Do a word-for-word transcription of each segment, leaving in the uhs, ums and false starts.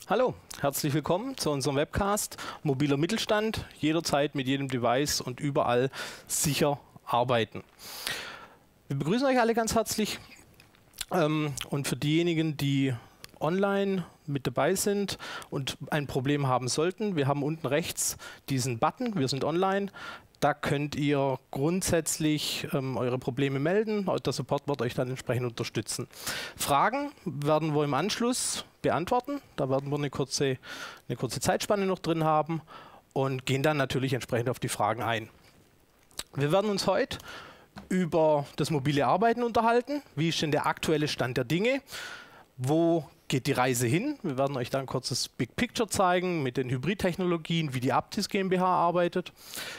Hallo, herzlich willkommen zu unserem Webcast Mobiler Mittelstand, jederzeit mit jedem Device und überall sicher arbeiten. Wir begrüßen euch alle ganz herzlich ähm, und für diejenigen, die online mit dabei sind und ein Problem haben sollten, wir haben unten rechts diesen Button, wir sind online. Da könnt ihr grundsätzlich ähm, eure Probleme melden. Der Support wird euch dann entsprechend unterstützen. Fragen werden wir im Anschluss beantworten. Da werden wir eine kurze, eine kurze Zeitspanne noch drin haben und gehen dann natürlich entsprechend auf die Fragen ein. Wir werden uns heute über das mobile Arbeiten unterhalten. Wie ist denn der aktuelle Stand der Dinge? Wo geht die Reise hin? Wir werden euch dann ein kurzes Big Picture zeigen mit den Hybridtechnologien, wie die Aptis GmbH arbeitet.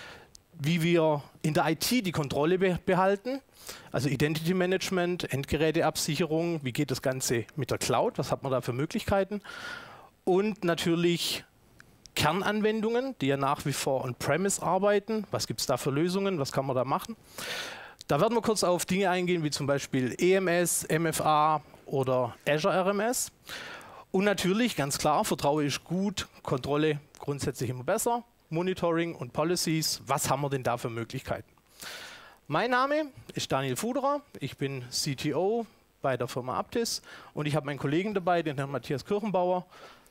Wie wir in der I T die Kontrolle be behalten, also Identity Management, Endgeräteabsicherung, wie geht das Ganze mit der Cloud, was hat man da für Möglichkeiten und natürlich Kernanwendungen, die ja nach wie vor on-premise arbeiten, was gibt es da für Lösungen, was kann man da machen. Da werden wir kurz auf Dinge eingehen, wie zum Beispiel E M S, M F A oder Azure R M S und natürlich, ganz klar, Vertrauen ist gut, Kontrolle grundsätzlich immer besser. Monitoring und Policies, was haben wir denn da für Möglichkeiten? Mein Name ist Daniel Fuderer, ich bin C T O bei der Firma Aptis und ich habe meinen Kollegen dabei, den Herrn Matthias Kirchenbauer,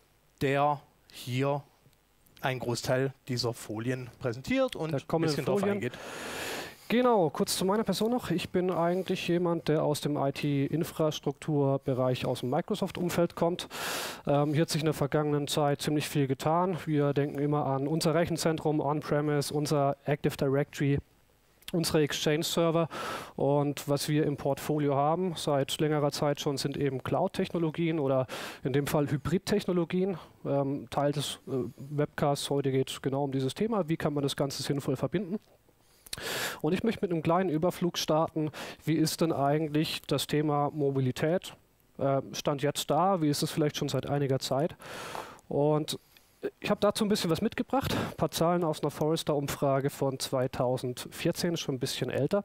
der hier einen Großteil dieser Folien präsentiert und ein bisschen drauf eingeht. Genau, kurz zu meiner Person noch. Ich bin eigentlich jemand, der aus dem I T-Infrastrukturbereich aus dem Microsoft-Umfeld kommt. Ähm, hier hat sich in der vergangenen Zeit ziemlich viel getan. Wir denken immer an unser Rechenzentrum On-Premise, unser Active Directory, unsere Exchange-Server. Und was wir im Portfolio haben, seit längerer Zeit schon, sind eben Cloud-Technologien oder in dem Fall Hybrid-Technologien. Ähm, Teil des äh, Webcasts heute geht es genau um dieses Thema. Wie kann man das Ganze sinnvoll verbinden? Und ich möchte mit einem kleinen Überflug starten. Wie ist denn eigentlich das Thema Mobilität? Äh, Stand jetzt da? Wie ist es vielleicht schon seit einiger Zeit? Und ich habe dazu ein bisschen was mitgebracht. Ein paar Zahlen aus einer Forrester-Umfrage von zweitausendvierzehn, schon ein bisschen älter.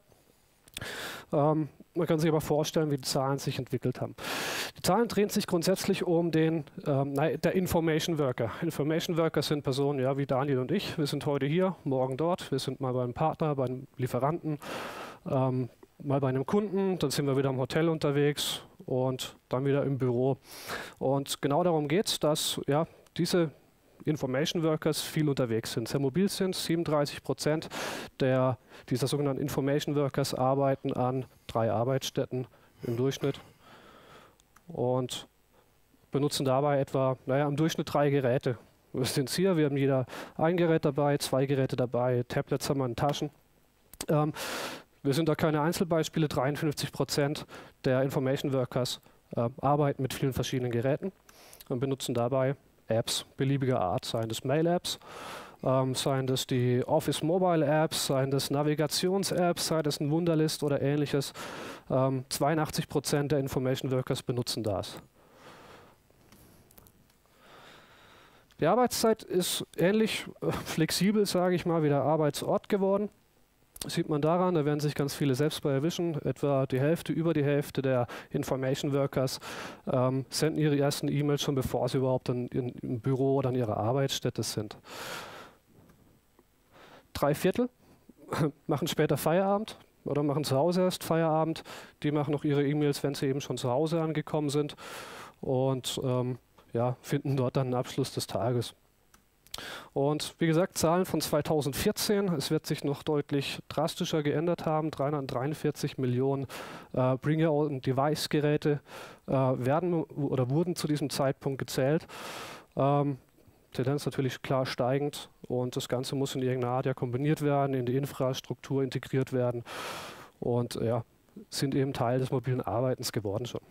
Ähm, man kann sich aber vorstellen, wie die Zahlen sich entwickelt haben. Die Zahlen drehen sich grundsätzlich um den ähm, nein, der Information Worker. Information Worker sind Personen, ja, wie Daniel und ich. Wir sind heute hier, morgen dort. Wir sind mal beim Partner, beim Lieferanten, ähm, mal bei einem Kunden. Dann sind wir wieder im Hotel unterwegs und dann wieder im Büro. Und genau darum geht es, dass ja, diese Information Workers viel unterwegs sind, sehr mobil sind. siebenunddreißig Prozent der, dieser sogenannten Information Workers arbeiten an drei Arbeitsstätten im Durchschnitt und benutzen dabei etwa, naja, im Durchschnitt drei Geräte. Wir sind hier, wir haben jeder ein Gerät dabei, zwei Geräte dabei, Tablets haben wir in Taschen. Ähm, wir sind da keine Einzelbeispiele, dreiundfünfzig Prozent der Information Workers äh, arbeiten mit vielen verschiedenen Geräten und benutzen dabei Apps beliebiger Art, seien das Mail-Apps, ähm, seien das die Office Mobile Apps, seien das Navigations-Apps, sei das ein Wunderlist oder ähnliches. Ähm, zweiundachtzig Prozent der Information Workers benutzen das. Die Arbeitszeit ist ähnlich äh, flexibel, sage ich mal, wie der Arbeitsort geworden. Das sieht man daran, da werden sich ganz viele selbst bei erwischen. Etwa die Hälfte, über die Hälfte der Information Workers ähm, senden ihre ersten E-Mails schon, bevor sie überhaupt dann in, im Büro oder an ihrer Arbeitsstätte sind. Drei Viertel machen später Feierabend oder machen zu Hause erst Feierabend. Die machen noch ihre E-Mails, wenn sie eben schon zu Hause angekommen sind und ähm, ja, finden dort dann einen Abschluss des Tages. Und wie gesagt, Zahlen von zweitausendvierzehn, es wird sich noch deutlich drastischer geändert haben. dreihundertdreiundvierzig Millionen äh, Bring-Your-Own-Device-Geräte äh, werden oder wurden zu diesem Zeitpunkt gezählt. Ähm, Tendenz natürlich klar steigend und das Ganze muss in irgendeiner Art ja kombiniert werden, in die Infrastruktur integriert werden und ja, sind eben Teil des mobilen Arbeitens geworden schon.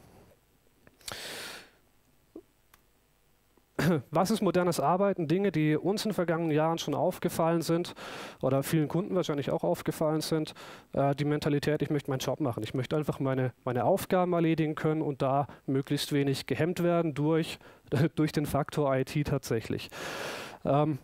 Was ist modernes Arbeiten? Dinge, die uns in den vergangenen Jahren schon aufgefallen sind oder vielen Kunden wahrscheinlich auch aufgefallen sind. Äh, die Mentalität, ich möchte meinen Job machen. Ich möchte einfach meine, meine Aufgaben erledigen können und da möglichst wenig gehemmt werden durch, durch den Faktor I T tatsächlich. Ähm,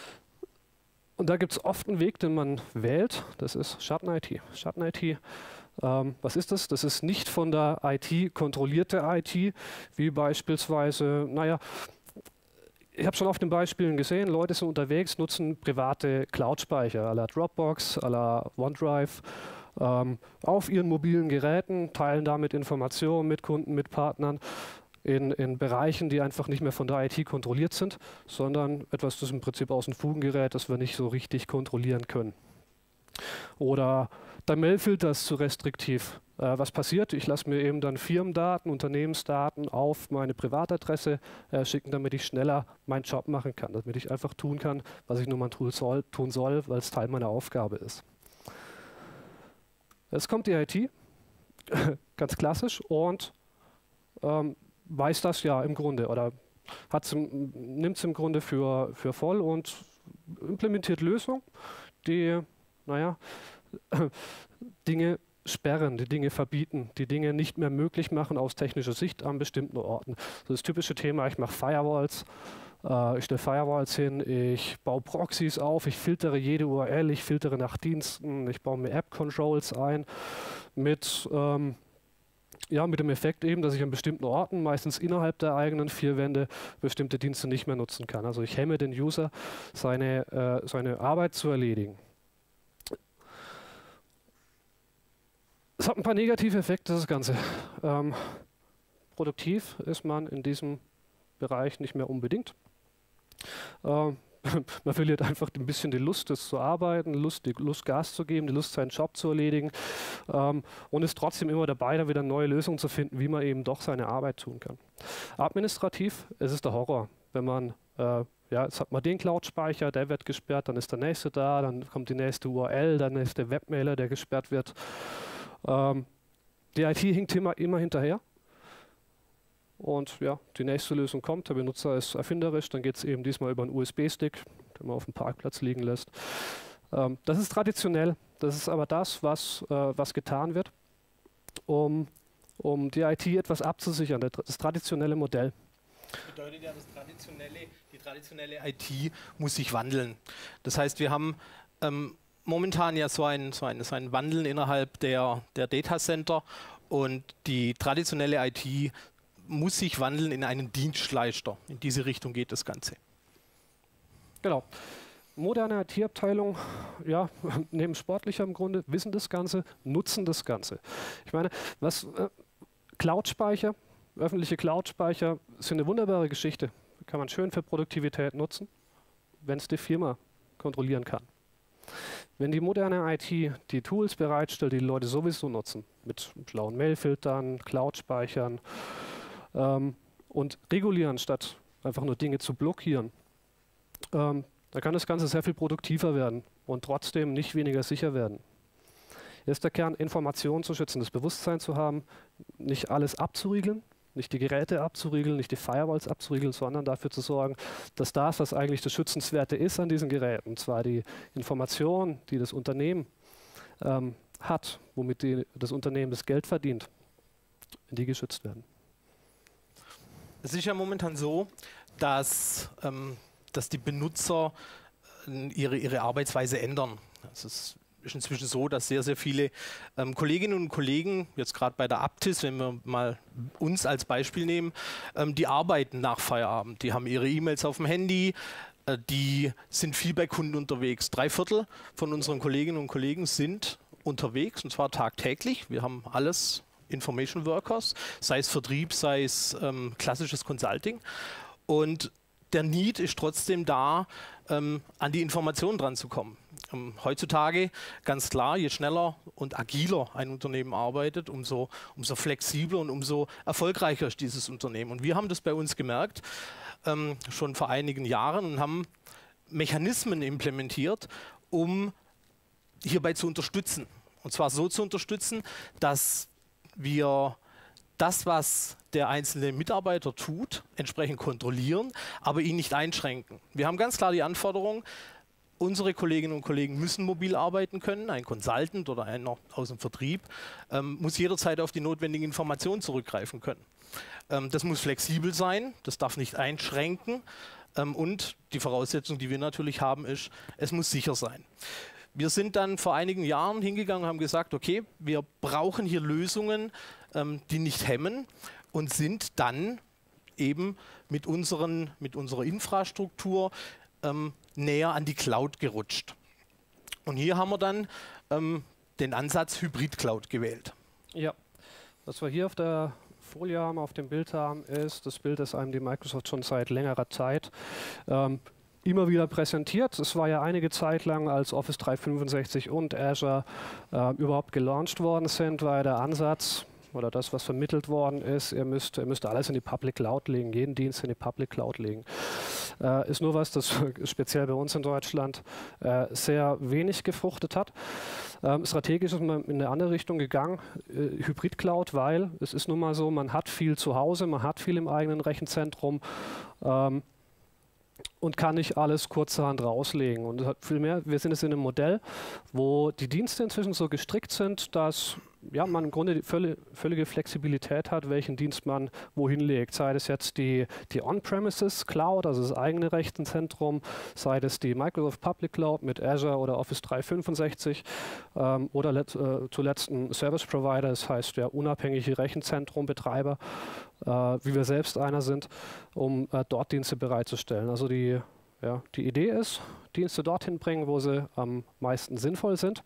und da gibt es oft einen Weg, den man wählt. Das ist Schatten-I T. Schatten-I T Ähm, was ist das? Das ist nicht von der I T kontrollierte I T, wie beispielsweise, naja, ich habe schon auf den Beispielen gesehen, Leute sind unterwegs, nutzen private Cloud-Speicher à la Dropbox, à la OneDrive ähm, auf ihren mobilen Geräten, teilen damit Informationen mit Kunden, mit Partnern in, in Bereichen, die einfach nicht mehr von der I T kontrolliert sind, sondern etwas, das im Prinzip aus dem Fugengerät, das wir nicht so richtig kontrollieren können. Oder der Mailfilter ist zu restriktiv. Äh, was passiert? Ich lasse mir eben dann Firmendaten, Unternehmensdaten auf meine Privatadresse äh, schicken, damit ich schneller meinen Job machen kann, damit ich einfach tun kann, was ich nur mal tun soll, tun soll, weil es Teil meiner Aufgabe ist. Jetzt kommt die I T, ganz klassisch, und ähm, weiß das ja im Grunde oder nimmt es im Grunde für, für voll und implementiert Lösungen, die, naja, Dinge sperren, die Dinge verbieten, die Dinge nicht mehr möglich machen aus technischer Sicht an bestimmten Orten. So das typische Thema, ich mache Firewalls, äh, ich stelle Firewalls hin, ich baue Proxys auf, ich filtere jede U R L, ich filtere nach Diensten, ich baue mir App-Controls ein mit, ähm, ja, mit dem Effekt eben, dass ich an bestimmten Orten, meistens innerhalb der eigenen vier Wände, bestimmte Dienste nicht mehr nutzen kann. Also ich hemme den User, seine, äh, seine Arbeit zu erledigen. Es hat ein paar negative Effekte, das Ganze. Ähm, produktiv ist man in diesem Bereich nicht mehr unbedingt. Ähm, man verliert einfach ein bisschen die Lust, das zu arbeiten, Lust, die Lust, Gas zu geben, die Lust, seinen Job zu erledigen ähm, und ist trotzdem immer dabei, da wieder neue Lösungen zu finden, wie man eben doch seine Arbeit tun kann. Administrativ, es ist der Horror, wenn man äh, ja, jetzt hat man den Cloud-Speicher, der wird gesperrt, dann ist der nächste da, dann kommt die nächste U R L, dann ist der Webmailer, der gesperrt wird. Ähm, die I T hinkt immer, immer hinterher und ja, die nächste Lösung kommt, der Benutzer ist erfinderisch, dann geht es eben diesmal über einen U S B-Stick, den man auf dem Parkplatz liegen lässt. Ähm, das ist traditionell, das ist aber das, was, äh, was getan wird, um, um die I T etwas abzusichern, das traditionelle Modell. Das bedeutet ja, das traditionelle, die traditionelle I T muss sich wandeln. Das heißt, wir haben ähm, momentan ja so ein, so ein, so ein Wandeln innerhalb der, der Datacenter und die traditionelle I T muss sich wandeln in einen Dienstleister. In diese Richtung geht das Ganze. Genau. Moderne I T-Abteilung, ja, neben sportlicher im Grunde, wissen das Ganze, nutzen das Ganze. Ich meine, was äh, Cloud-Speicher, öffentliche Cloud-Speicher sind eine wunderbare Geschichte. Kann man schön für Produktivität nutzen, wenn es die Firma kontrollieren kann. Wenn die moderne I T die Tools bereitstellt, die die Leute sowieso nutzen, mit schlauen Mailfiltern, Cloud-Speichern ähm, und regulieren, statt einfach nur Dinge zu blockieren, ähm, dann kann das Ganze sehr viel produktiver werden und trotzdem nicht weniger sicher werden. Hier ist der Kern, Informationen zu schützen, das Bewusstsein zu haben, nicht alles abzuriegeln, nicht die Geräte abzuriegeln, nicht die Firewalls abzuriegeln, sondern dafür zu sorgen, dass das, was eigentlich das Schützenswerte ist an diesen Geräten, und zwar die Information, die das Unternehmen ähm, hat, womit die, das Unternehmen das Geld verdient, die geschützt werden. Es ist ja momentan so, dass, ähm, dass die Benutzer äh, ihre, ihre Arbeitsweise ändern. Das ist ist inzwischen so, dass sehr, sehr viele ähm, Kolleginnen und Kollegen, jetzt gerade bei der Aptis, wenn wir mal uns als Beispiel nehmen, ähm, die arbeiten nach Feierabend. Die haben ihre E-Mails auf dem Handy, äh, die sind viel bei Kunden unterwegs. Drei Viertel von unseren Kolleginnen und Kollegen sind unterwegs, und zwar tagtäglich. Wir haben alles Information Workers, sei es Vertrieb, sei es ähm, klassisches Consulting. Und der Need ist trotzdem da, ähm, an die Informationen dran zu kommen. Ähm, heutzutage ganz klar, je schneller und agiler ein Unternehmen arbeitet, umso, umso flexibler und umso erfolgreicher ist dieses Unternehmen. Und wir haben das bei uns gemerkt, ähm, schon vor einigen Jahren, und haben Mechanismen implementiert, um hierbei zu unterstützen. Und zwar so zu unterstützen, dass wir das, was der einzelne Mitarbeiter tut, entsprechend kontrollieren, aber ihn nicht einschränken. Wir haben ganz klar die Anforderung, unsere Kolleginnen und Kollegen müssen mobil arbeiten können. Ein Consultant oder einer aus dem Vertrieb ähm, muss jederzeit auf die notwendigen Informationen zurückgreifen können. Ähm, das muss flexibel sein, das darf nicht einschränken ähm, und die Voraussetzung, die wir natürlich haben, ist, es muss sicher sein. wir sind dann vor einigen Jahren hingegangen und haben gesagt, okay, wir brauchen hier Lösungen, ähm, die nicht hemmen, und sind dann eben mit, unseren, mit unserer Infrastruktur ähm, näher an die Cloud gerutscht. Und hier haben wir dann ähm, den Ansatz Hybrid-Cloud gewählt. Ja, was wir hier auf der Folie haben, auf dem Bild haben, ist das Bild, das einem die Microsoft schon seit längerer Zeit ähm, immer wieder präsentiert. Es war ja einige Zeit lang, als Office dreihundertfünfundsechzig und Azure äh, überhaupt gelauncht worden sind, war ja der Ansatz, oder das, was vermittelt worden ist, ihr müsst, ihr müsst alles in die Public Cloud legen, jeden Dienst in die Public Cloud legen. Äh, ist nur was, das speziell bei uns in Deutschland äh, sehr wenig gefruchtet hat. Ähm, strategisch ist man in eine andere Richtung gegangen, äh, Hybrid-Cloud, weil es ist nun mal so, man hat viel zu Hause, man hat viel im eigenen Rechenzentrum, ähm, und kann nicht alles kurzerhand rauslegen. Und vielmehr, wir sind jetzt in einem Modell, wo die Dienste inzwischen so gestrickt sind, dass ja, man im Grunde die völlig, völlige Flexibilität hat, welchen Dienst man wohin legt. Sei es jetzt die, die On-Premises Cloud, also das eigene Rechenzentrum, sei es die Microsoft Public Cloud mit Azure oder Office dreihundertfünfundsechzig ähm, oder let, äh, zuletzt ein Service Provider, das heißt der unabhängige Rechenzentrumbetreiber, äh, wie wir selbst einer sind, um äh, dort Dienste bereitzustellen. Also die, ja, die Idee ist, Dienste dorthin bringen, wo sie am meisten sinnvoll sind.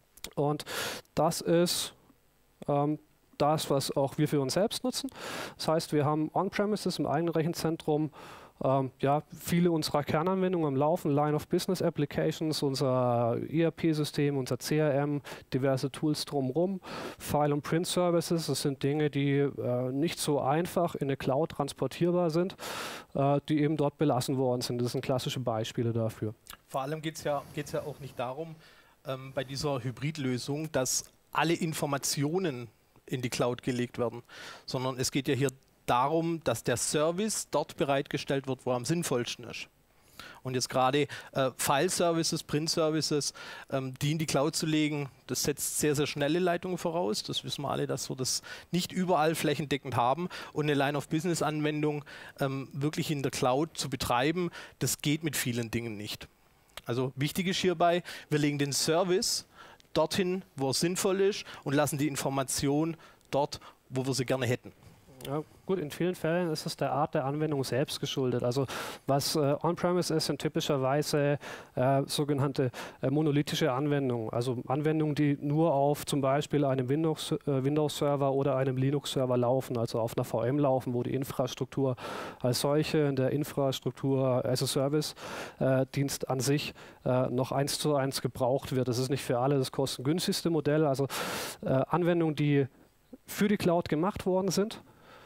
Und das ist ähm, das, was auch wir für uns selbst nutzen. Das heißt, wir haben On-Premises im eigenen Rechenzentrum ähm, ja, viele unserer Kernanwendungen am Laufen, Line of Business Applications, unser E R P-System, unser C R M, diverse Tools drumherum, File- und Print-Services, das sind Dinge, die äh, nicht so einfach in eine Cloud transportierbar sind, äh, die eben dort belassen worden sind. Das sind klassische Beispiele dafür. Vor allem geht es ja, geht's ja auch nicht darum, ähm, bei dieser Hybridlösung, dass alle Informationen in die Cloud gelegt werden, sondern es geht ja hier darum, dass der Service dort bereitgestellt wird, wo er am sinnvollsten ist. Und jetzt gerade äh, File-Services, Print-Services, ähm, die in die Cloud zu legen, das setzt sehr, sehr schnelle Leitungen voraus. Das wissen wir alle, dass wir das nicht überall flächendeckend haben. Und eine Line-of-Business-Anwendung ähm, wirklich in der Cloud zu betreiben, das geht mit vielen Dingen nicht. Also wichtig ist hierbei, wir legen den Service dorthin, wo es sinnvoll ist, und lassen die Information dort, wo wir sie gerne hätten. Ja, gut, in vielen Fällen ist es der Art der Anwendung selbst geschuldet. Also was äh, On-Premise ist, sind typischerweise äh, sogenannte äh, monolithische Anwendungen. Also Anwendungen, die nur auf zum Beispiel einem Windows, äh, Windows-Server oder einem Linux-Server laufen, also auf einer V M laufen, wo die Infrastruktur als solche in der Infrastruktur as a Service-Dienst äh, an sich äh, noch eins zu eins gebraucht wird. Das ist nicht für alle das kostengünstigste Modell. Also äh, Anwendungen, die für die Cloud gemacht worden sind,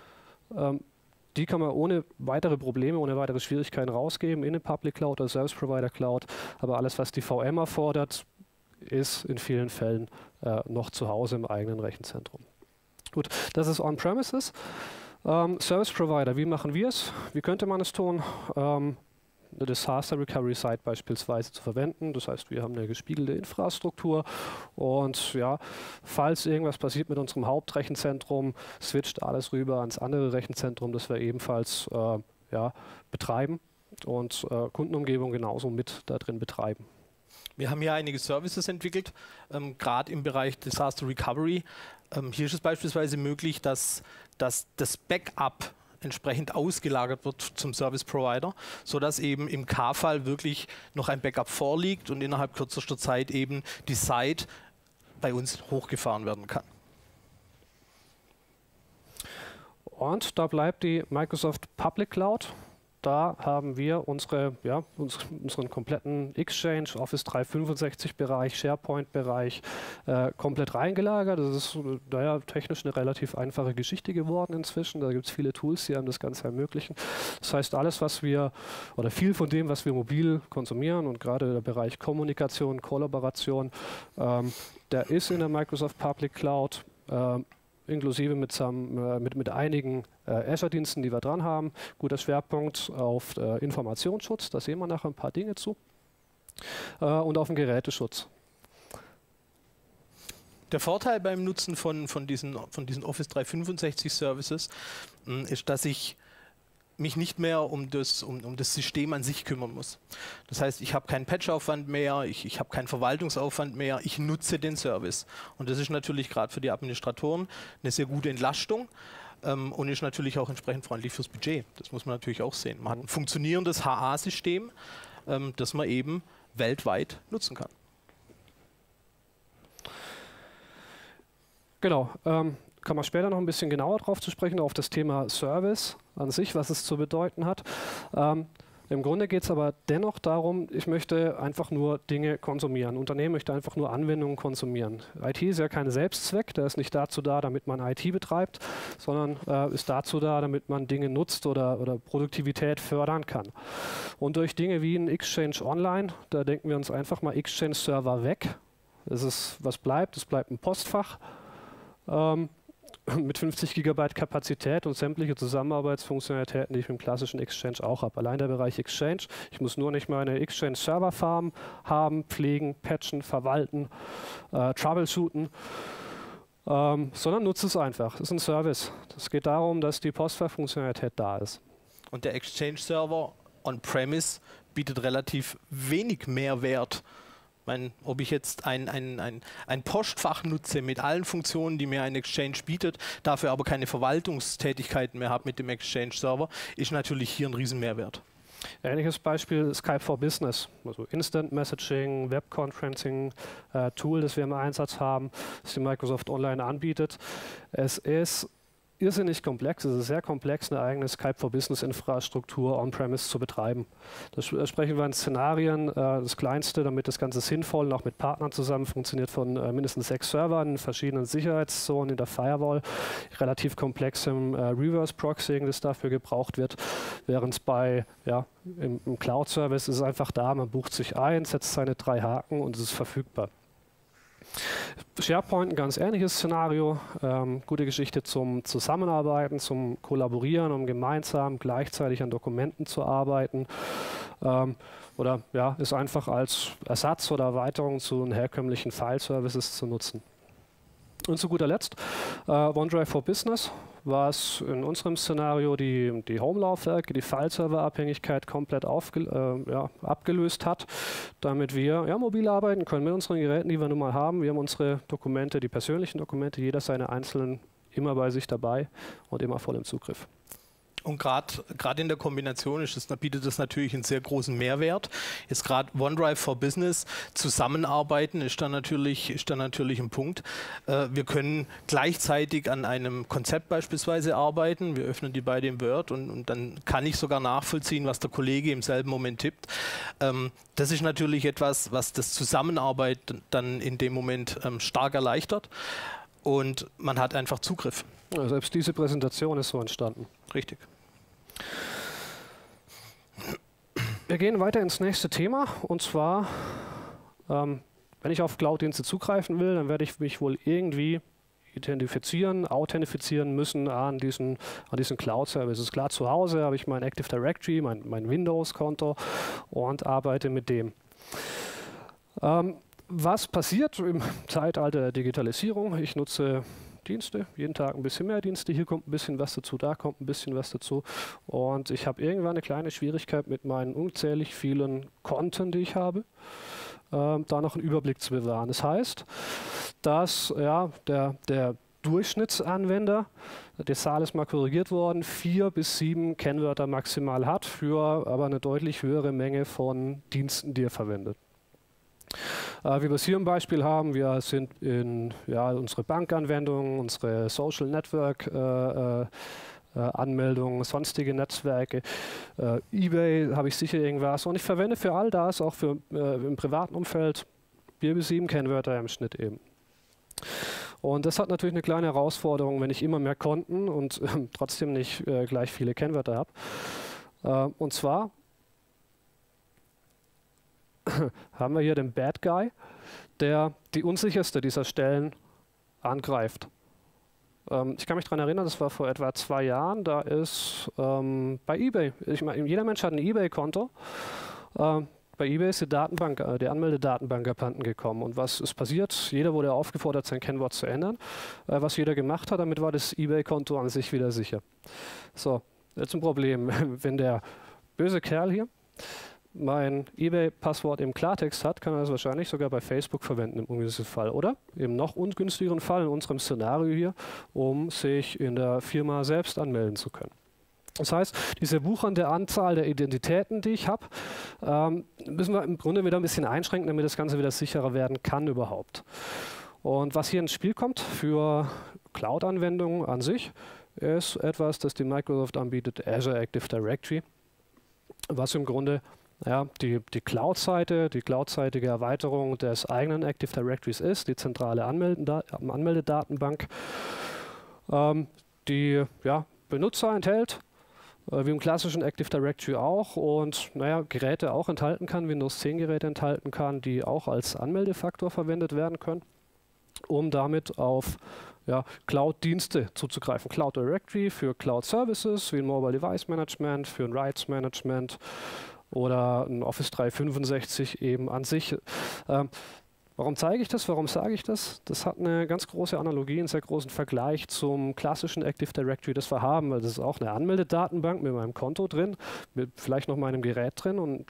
Ähm, die kann man ohne weitere Probleme, ohne weitere Schwierigkeiten rausgeben in eine Public Cloud oder Service Provider Cloud. Aber alles, was die V M erfordert, ist in vielen Fällen äh, noch zu Hause im eigenen Rechenzentrum. Gut, das ist On-Premises. Ähm, Service Provider, wie machen wir es? Wie könnte man es tun? Ähm, eine Disaster Recovery Site beispielsweise zu verwenden. Das heißt, wir haben eine gespiegelte Infrastruktur und ja, falls irgendwas passiert mit unserem Hauptrechenzentrum, switcht alles rüber ans andere Rechenzentrum, das wir ebenfalls äh, ja, betreiben und äh, Kundenumgebung genauso mit da drin betreiben. Wir haben hier einige Services entwickelt, ähm, gerade im Bereich Disaster Recovery. Ähm, hier ist es beispielsweise möglich, dass, dass das Backup entsprechend ausgelagert wird zum Service Provider, sodass eben im K-Fall wirklich noch ein Backup vorliegt und innerhalb kürzester Zeit eben die Site bei uns hochgefahren werden kann. Und da bleibt die Microsoft Public Cloud. Da haben wir unsere, ja, uns, unseren kompletten Exchange, Office dreihundertfünfundsechzig Bereich, SharePoint Bereich äh, komplett reingelagert. Das ist naja, technisch eine relativ einfache Geschichte geworden inzwischen. Da gibt es viele Tools, die einem das Ganze ermöglichen. Das heißt, alles, was wir, oder viel von dem, was wir mobil konsumieren und gerade der Bereich Kommunikation, Kollaboration, ähm, der ist in der Microsoft Public Cloud. Ähm, inklusive mit, some, mit, mit einigen äh, Azure-Diensten, die wir dran haben. Guter Schwerpunkt auf äh, Informationsschutz, da sehen wir nachher ein paar Dinge zu. Äh, und auf den Geräteschutz. Der Vorteil beim Nutzen von, von diesen, von diesen Office dreihundertfünfundsechzig Services mh, ist, dass ich mich nicht mehr um das, um, um das System an sich kümmern muss. Das heißt, ich habe keinen Patchaufwand mehr, ich, ich habe keinen Verwaltungsaufwand mehr, ich nutze den Service. Und das ist natürlich gerade für die Administratoren eine sehr gute Entlastung ähm, und ist natürlich auch entsprechend freundlich fürs Budget. Das muss man natürlich auch sehen. Man hat ein funktionierendes H A-System, ähm, das man eben weltweit nutzen kann. Genau. Ähm kann man später noch ein bisschen genauer drauf zu sprechen, auf das Thema Service an sich, was es zu bedeuten hat. Ähm, Im Grunde geht es aber dennoch darum, ich möchte einfach nur Dinge konsumieren. Ein Unternehmen möchte einfach nur Anwendungen konsumieren. I T ist ja kein Selbstzweck, der ist nicht dazu da, damit man I T betreibt, sondern äh, ist dazu da, damit man Dinge nutzt oder, oder Produktivität fördern kann. Und durch Dinge wie ein Exchange Online, da denken wir uns einfach mal Exchange-Server weg. Das ist, was bleibt? Es bleibt ein Postfach. Ähm, mit fünfzig Gigabyte Kapazität und sämtliche Zusammenarbeitsfunktionalitäten, die ich mit dem klassischen Exchange auch habe. Allein der Bereich Exchange. Ich muss nur nicht meine Exchange-Server-Farm haben, pflegen, patchen, verwalten, äh, troubleshooten, ähm, sondern nutze es einfach. Das ist ein Service. Es geht darum, dass die Postfach-Funktionalität da ist. Und der Exchange-Server on-premise bietet relativ wenig Mehrwert. Ich meine, ob ich jetzt ein, ein, ein, ein Postfach nutze mit allen Funktionen, die mir ein Exchange bietet, dafür aber keine Verwaltungstätigkeiten mehr habe mit dem Exchange-Server, ist natürlich hier ein Riesenmehrwert. Ähnliches Beispiel Skype for Business, also Instant Messaging, Webconferencing, äh, Tool, das wir im Einsatz haben, das die Microsoft Online anbietet. Es ist irrsinnig komplex, es ist sehr komplex, eine eigene Skype for Business Infrastruktur on-premise zu betreiben. Da sprechen wir in Szenarien, äh, das kleinste, damit das Ganze sinnvoll und auch mit Partnern zusammen funktioniert, von äh, mindestens sechs Servern in verschiedenen Sicherheitszonen in der Firewall, relativ komplexem äh, Reverse-Proxying, das dafür gebraucht wird, während es bei, ja, im, im Cloud-Service ist es einfach da, man bucht sich ein, setzt seine drei Haken und es ist verfügbar. SharePoint ein ganz ähnliches Szenario, ähm, gute Geschichte zum Zusammenarbeiten, zum Kollaborieren, um gemeinsam gleichzeitig an Dokumenten zu arbeiten, ähm, oder ja, ist einfach als Ersatz oder Erweiterung zu den herkömmlichen File-Services zu nutzen. Und zu guter Letzt äh, OneDrive for Business, was in unserem Szenario die, die Home-Laufwerke, die File-Server-Abhängigkeit komplett aufge, äh, ja, abgelöst hat, damit wir ja, mobil arbeiten können mit unseren Geräten, die wir nun mal haben. Wir haben unsere Dokumente, die persönlichen Dokumente, jeder seine einzelnen immer bei sich dabei und immer voll im Zugriff. Und gerade in der Kombination ist das, bietet das natürlich einen sehr großen Mehrwert. Jetzt gerade OneDrive for Business, zusammenarbeiten ist dann natürlich, ist dann natürlich ein Punkt. Äh, wir können gleichzeitig an einem Konzept beispielsweise arbeiten. Wir öffnen die beide im Word und, und dann kann ich sogar nachvollziehen, was der Kollege im selben Moment tippt. Ähm, das ist natürlich etwas, was das Zusammenarbeiten dann in dem Moment ähm, stark erleichtert. Und man hat einfach Zugriff. Ja, selbst diese Präsentation ist so entstanden. Richtig. Wir gehen weiter ins nächste Thema, und zwar, ähm, wenn ich auf Cloud-Dienste zugreifen will, dann werde ich mich wohl irgendwie identifizieren, authentifizieren müssen an diesen, an diesen Cloud-Services. Klar, zu Hause habe ich mein Active Directory, mein, mein Windows-Konto und arbeite mit dem. Ähm, was passiert im Zeitalter der Digitalisierung? Ich nutze Dienste, jeden Tag ein bisschen mehr Dienste, hier kommt ein bisschen was dazu, da kommt ein bisschen was dazu, und ich habe irgendwann eine kleine Schwierigkeit mit meinen unzählig vielen Konten, die ich habe, äh, da noch einen Überblick zu bewahren. Das heißt, dass ja, der, der Durchschnittsanwender, die Zahl ist mal korrigiert worden, vier bis sieben Kennwörter maximal hat, für aber eine deutlich höhere Menge von Diensten, die er verwendet. Äh, wie wir es hier im Beispiel haben, wir sind in ja, unsere Bankanwendungen, unsere Social Network äh, äh, Anmeldungen, sonstige Netzwerke, äh, eBay habe ich sicher irgendwas, und ich verwende für all das, auch für, äh, im privaten Umfeld, vier bis sieben Kennwörter im Schnitt eben. Und das hat natürlich eine kleine Herausforderung, wenn ich immer mehr Konten und äh, trotzdem nicht äh, gleich viele Kennwörter habe. Äh, und zwar haben wir hier den Bad Guy, der die unsicherste dieser Stellen angreift. Ähm, ich kann mich daran erinnern, das war vor etwa zwei Jahren, da ist ähm, bei eBay, ich meine, jeder Mensch hat ein eBay-Konto, ähm, bei eBay ist die Datenbank, äh, die Anmeldedatenbank abhanden gekommen. Und was ist passiert? Jeder wurde aufgefordert, sein Kennwort zu ändern. Äh, was jeder gemacht hat, damit war das eBay-Konto an sich wieder sicher. So. Jetzt ein Problem, wenn der böse Kerl hier mein eBay-Passwort im Klartext hat, kann er das wahrscheinlich sogar bei Facebook verwenden im ungünstigen Fall. Oder im noch ungünstigeren Fall in unserem Szenario hier, um sich in der Firma selbst anmelden zu können. Das heißt, diese wuchernde Anzahl der Identitäten, die ich habe, ähm, müssen wir im Grunde wieder ein bisschen einschränken, damit das Ganze wieder sicherer werden kann überhaupt. Und was hier ins Spiel kommt für Cloud-Anwendungen an sich, ist etwas, das die Microsoft anbietet, Azure Active Directory, was im Grunde ja, die, die Cloud-Seite, die cloudseitige Erweiterung des eigenen Active Directories ist, die zentrale Anmelden Anmeldedatenbank, ähm, die ja, Benutzer enthält, äh, wie im klassischen Active Directory auch, und naja, Geräte auch enthalten kann, Windows zehn Geräte enthalten kann, die auch als Anmeldefaktor verwendet werden können, um damit auf ja, Cloud-Dienste zuzugreifen. Cloud Directory für Cloud-Services, wie ein Mobile Device Management, für ein Rights Management oder ein Office dreihundertfünfundsechzig eben an sich. Ähm, warum zeige ich das? Warum sage ich das? Das hat eine ganz große Analogie, einen sehr großen Vergleich zum klassischen Active Directory, das wir haben, weil das ist auch eine Anmeldedatenbank mit meinem Konto drin, mit vielleicht noch meinem Gerät drin, und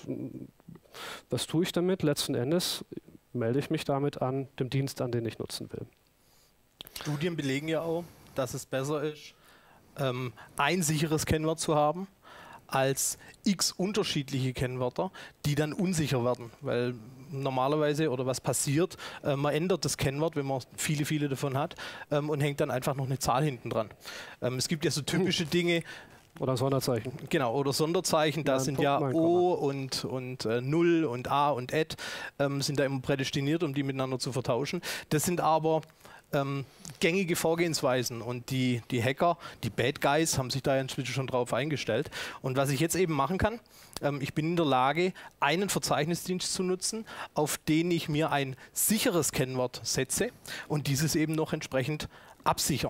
was tue ich damit? Letzten Endes melde ich mich damit an dem Dienst an, den ich nutzen will. Studien belegen ja auch, dass es besser ist, ähm, ein sicheres Kennwort zu haben, als x unterschiedliche Kennwörter, die dann unsicher werden. Weil normalerweise, oder was passiert, äh, man ändert das Kennwort, wenn man viele, viele davon hat, ähm, und hängt dann einfach noch eine Zahl hinten dran. Ähm, es gibt ja so typische Dinge. Oder Sonderzeichen. Genau, oder Sonderzeichen, da sind ja O und, und äh, Null und A und Et, ähm, sind da immer prädestiniert, um die miteinander zu vertauschen. Das sind aber ähm, gängige Vorgehensweisen, und die, die Hacker, die Bad Guys, haben sich da inzwischen schon drauf eingestellt. Und was ich jetzt eben machen kann, ähm, ich bin in der Lage, einen Verzeichnisdienst zu nutzen, auf den ich mir ein sicheres Kennwort setze und dieses eben noch entsprechend absichere.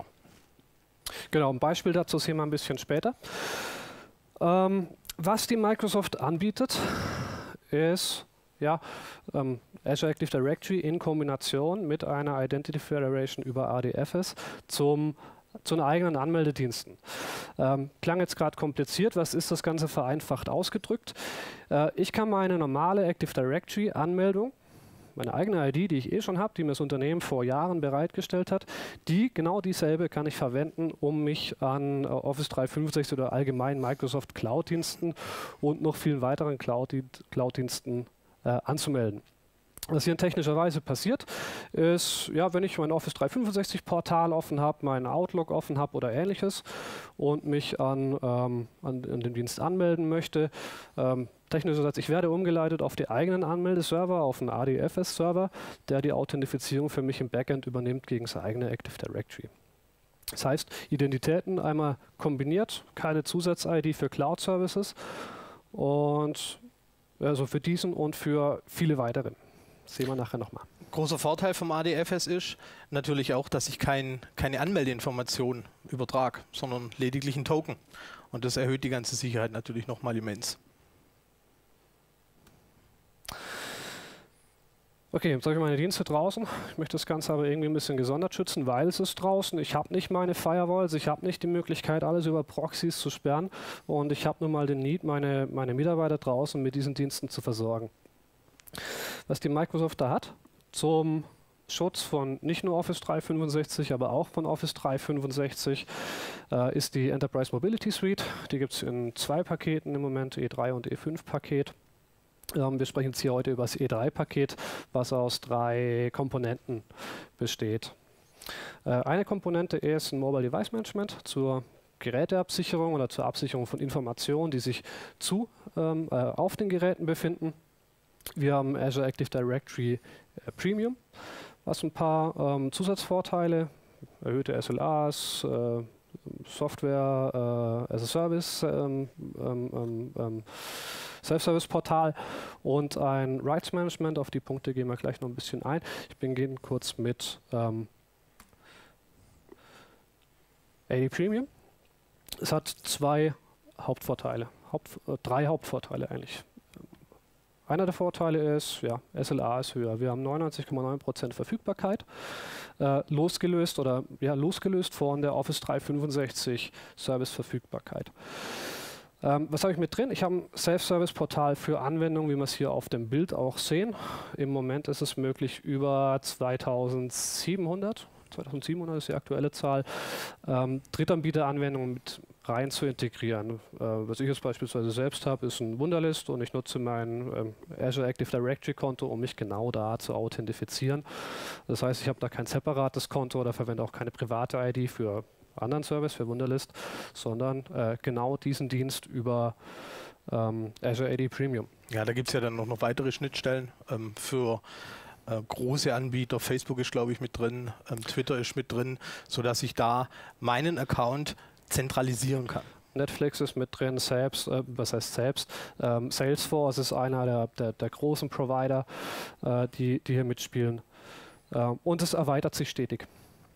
Genau, ein Beispiel dazu sehen wir ein bisschen später. Ähm, was die Microsoft anbietet, ist ja, ähm, Azure Active Directory in Kombination mit einer Identity Federation über A D F S zum, zu den eigenen Anmeldediensten. Ähm, klang jetzt gerade kompliziert, was ist das Ganze vereinfacht ausgedrückt? Äh, ich kann meine normale Active Directory Anmeldung, meine eigene I D, die ich eh schon habe, die mir das Unternehmen vor Jahren bereitgestellt hat, die, genau dieselbe kann ich verwenden, um mich an äh, Office dreihundertfünfundsechzig oder allgemein Microsoft Cloud-Diensten und noch vielen weiteren Cloud-Diensten äh, anzumelden. Was hier in technischer Weise passiert, ist, ja, wenn ich mein Office dreihundertfünfundsechzig Portal offen habe, meinen Outlook offen habe oder ähnliches und mich an, ähm, an, an den Dienst anmelden möchte, ähm, technischerseits, ich werde umgeleitet auf die eigenen Anmeldeserver, auf einen A D F S-Server, der die Authentifizierung für mich im Backend übernimmt gegen das eigene Active Directory. Das heißt, Identitäten einmal kombiniert, keine Zusatz-I D für Cloud-Services, und also für diesen und für viele weitere. Das sehen wir nachher nochmal. Großer Vorteil vom A D F S ist natürlich auch, dass ich kein, keine Anmeldeinformation übertrage, sondern lediglich einen Token. Und das erhöht die ganze Sicherheit natürlich nochmal immens. Okay, jetzt habe ich meine Dienste draußen. Ich möchte das Ganze aber irgendwie ein bisschen gesondert schützen, weil es ist draußen. Ich habe nicht meine Firewalls, ich habe nicht die Möglichkeit, alles über Proxys zu sperren, und ich habe nun mal den Need, meine, meine Mitarbeiter draußen mit diesen Diensten zu versorgen. Was die Microsoft da hat, zum Schutz von nicht nur Office dreihundertfünfundsechzig, aber auch von Office dreihundertfünfundsechzig, äh, ist die Enterprise Mobility Suite. Die gibt es in zwei Paketen im Moment, E drei und E fünf Paket. Ähm, wir sprechen jetzt hier heute über das E drei Paket, was aus drei Komponenten besteht. Äh, eine Komponente ist ein Mobile Device Management zur Geräteabsicherung oder zur Absicherung von Informationen, die sich zu, ähm, äh, auf den Geräten befinden. Wir haben Azure Active Directory äh, Premium, was ein paar ähm, Zusatzvorteile, erhöhte S L As, äh, Software äh, as a Service, ähm, ähm, ähm, Self-Service-Portal und ein Rights Management. Auf die Punkte gehen wir gleich noch ein bisschen ein. Ich beginne kurz mit ähm, A D Premium. Es hat zwei Hauptvorteile, Haupt, äh, drei Hauptvorteile eigentlich. Einer der Vorteile ist, ja, S L A ist höher. Wir haben neunundneunzig Komma neun Prozent Verfügbarkeit, äh, losgelöst oder ja, losgelöst von der Office dreihundertfünfundsechzig Service-Verfügbarkeit. Ähm, was habe ich mit drin? Ich habe ein Self-Service-Portal für Anwendungen, wie wir es hier auf dem Bild auch sehen. Im Moment ist es möglich, über zweitausendsiebenhundert, zweitausendsiebenhundert ist die aktuelle Zahl, ähm, Drittanbieter-Anwendungen mit rein zu integrieren. Äh, was ich jetzt beispielsweise selbst habe, ist ein Wunderlist und ich nutze mein ähm, Azure Active Directory Konto, um mich genau da zu authentifizieren. Das heißt, ich habe da kein separates Konto oder verwende auch keine private I D für anderen Service, für Wunderlist, sondern äh, genau diesen Dienst über ähm, Azure A D Premium. Ja, da gibt es ja dann noch, noch weitere Schnittstellen ähm, für äh, große Anbieter. Facebook ist, glaube ich, mit drin, ähm, Twitter ist mit drin, sodass ich da meinen Account zentralisieren kann. Netflix ist mit drin, selbst, äh, was heißt selbst, ähm, Salesforce ist einer der, der, der großen Provider, äh, die, die hier mitspielen. Äh, und es erweitert sich stetig.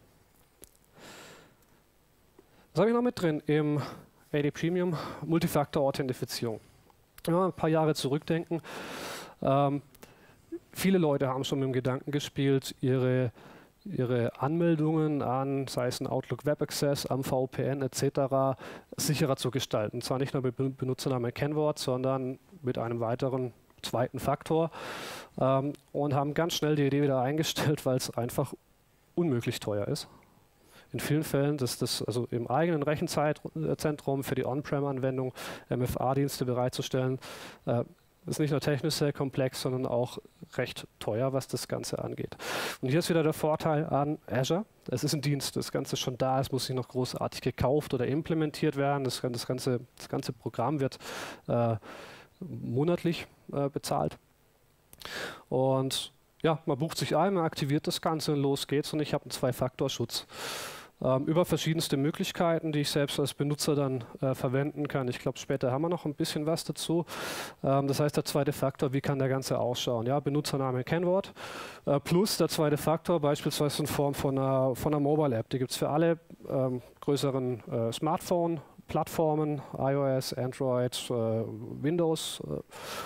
Was habe ich noch mit drin im A D Premium? Multifaktor-Authentifizierung. Wenn wir ein paar Jahre zurückdenken, ähm, viele Leute haben schon mit dem Gedanken gespielt, ihre ihre Anmeldungen an, sei es ein Outlook Web Access, am V P N et cetera, sicherer zu gestalten. Und zwar nicht nur mit Benutzername und Kennwort, sondern mit einem weiteren zweiten Faktor ähm, und haben ganz schnell die Idee wieder eingestellt, weil es einfach unmöglich teuer ist. In vielen Fällen, dass das also im eigenen Rechenzentrum für die On-Prem-Anwendung M F A-Dienste bereitzustellen, äh, ist nicht nur technisch sehr komplex, sondern auch recht teuer, was das Ganze angeht. Und hier ist wieder der Vorteil an Azure. Es ist ein Dienst, das Ganze ist schon da, es muss nicht noch großartig gekauft oder implementiert werden. Das, das, ganze, das ganze Programm wird äh, monatlich äh, bezahlt. Und ja, man bucht sich ein, man aktiviert das Ganze und los geht's und ich habe einen Zwei-Faktor-Schutz. Ähm, über verschiedenste Möglichkeiten, die ich selbst als Benutzer dann äh, verwenden kann. Ich glaube, später haben wir noch ein bisschen was dazu. Ähm, das heißt, der zweite Faktor, wie kann der Ganze ausschauen? Ja, Benutzername, Kennwort, äh, plus der zweite Faktor, beispielsweise in Form von einer, von einer Mobile-App. Die gibt es für alle ähm, größeren äh, Smartphone-Plattformen, iOS, Android, äh, Windows. Äh,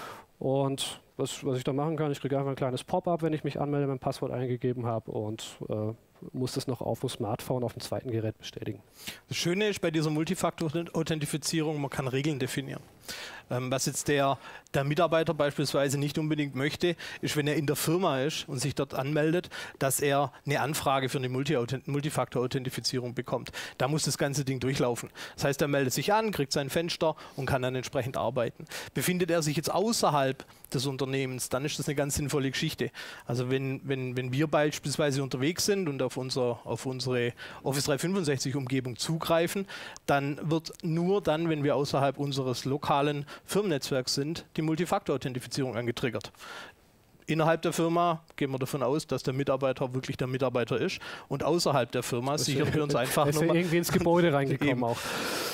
und was, was ich da machen kann, ich kriege einfach ein kleines Pop-up, wenn ich mich anmelde, mein Passwort eingegeben habe und äh, muss das noch auf dem Smartphone auf dem zweiten Gerät bestätigen. Das Schöne ist bei dieser Multifaktor-Authentifizierung, man kann Regeln definieren. Ähm, was jetzt der, der Mitarbeiter beispielsweise nicht unbedingt möchte, ist, wenn er in der Firma ist und sich dort anmeldet, dass er eine Anfrage für eine Multifaktor-Authentifizierung bekommt. Da muss das ganze Ding durchlaufen. Das heißt, er meldet sich an, kriegt sein Fenster und kann dann entsprechend arbeiten. Befindet er sich jetzt außerhalb des Unternehmens, dann ist das eine ganz sinnvolle Geschichte. Also wenn, wenn, wenn wir beispielsweise unterwegs sind und auf, unser, auf unsere Office dreihundertfünfundsechzig Umgebung zugreifen, dann wird nur dann, wenn wir außerhalb unseres lokalen Firmennetzwerks sind, die Multifaktor-Authentifizierung angetriggert. Innerhalb der Firma gehen wir davon aus, dass der Mitarbeiter wirklich der Mitarbeiter ist und außerhalb der Firma sichern wir uns einfach ist ja irgendwie ins Gebäude reingekommen auch.